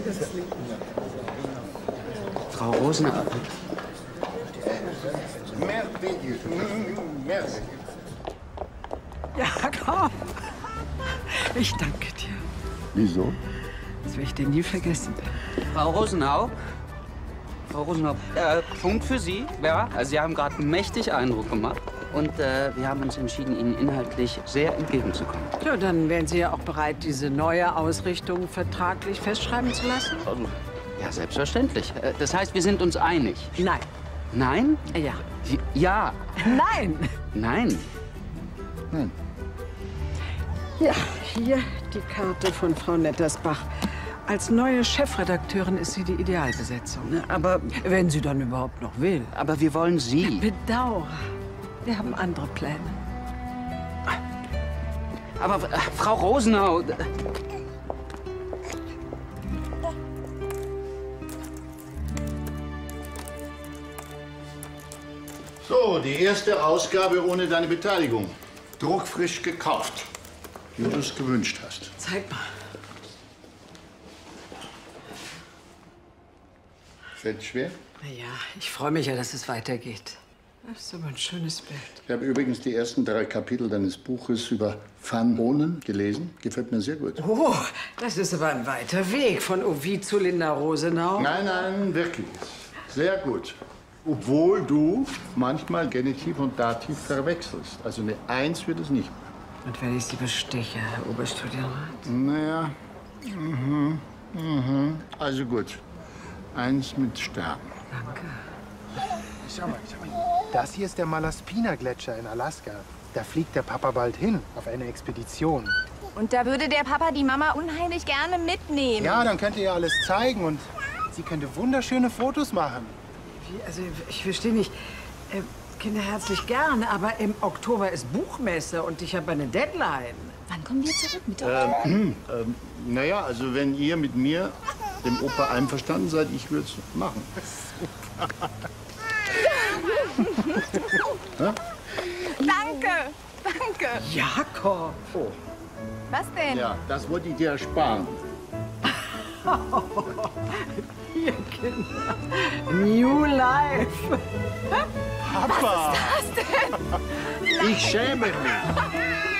Frau Rosenau. Ja, komm. Ich danke dir. Wieso? Das werde ich dir nie vergessen. Frau Rosenau, Punkt für Sie. Ja, also Sie haben gerade mächtig Eindruck gemacht. Und wir haben uns entschieden, Ihnen inhaltlich sehr entgegenzukommen. Ja, dann wären Sie ja auch bereit, diese neue Ausrichtung vertraglich festschreiben zu lassen? Ja, selbstverständlich. Das heißt, wir sind uns einig. Nein. Nein? Ja. Ja. Nein. Nein. Ja, hier Die Karte von Frau Nettersbach. Als neue Chefredakteurin ist sie die Idealbesetzung. Aber... Wenn sie dann überhaupt noch will. Aber wir wollen Sie. Bedauere. Wir haben andere Pläne. Aber Frau Rosenau... So, die erste Ausgabe ohne deine Beteiligung. Druckfrisch gekauft, wie du es gewünscht hast. Zeig mal. Fällt schwer? Na ja, ich freue mich ja, dass es weitergeht. Das ist aber ein schönes Bild. Ich habe übrigens die ersten 3 Kapitel deines Buches über Van Bohnen gelesen. Gefällt mir sehr gut. Oh, das ist aber ein weiter Weg von Ovid zu Linda Rosenau. Nein, nein, wirklich. Sehr gut. Obwohl du manchmal Genitiv und Dativ verwechselst. Also eine 1 wird es nicht. Und wenn ich Sie besteche, Herr Oberstudienrat? Naja, also gut. 1 mit Stern. Danke. Schau mal. Das hier ist der Malaspina-Gletscher in Alaska. Da fliegt der Papa bald hin, auf eine Expedition. Und da würde der Papa die Mama unheimlich gerne mitnehmen. Ja, dann könnt ihr ihr alles zeigen und sie könnte wunderschöne Fotos machen. Wie, also, ich verstehe nicht. Kinder herzlich gern, aber im Oktober ist Buchmesse und ich habe eine Deadline. Wann kommen wir zurück mit Naja, also wenn ihr mit mir, dem Opa, einverstanden seid, ich würde es machen. Danke, danke. Jakob. Oh. Was denn? Ja, das wollte ich dir ersparen. Ihr Kinder. New Life. Papa. Was ist das denn? Ich schäme mich.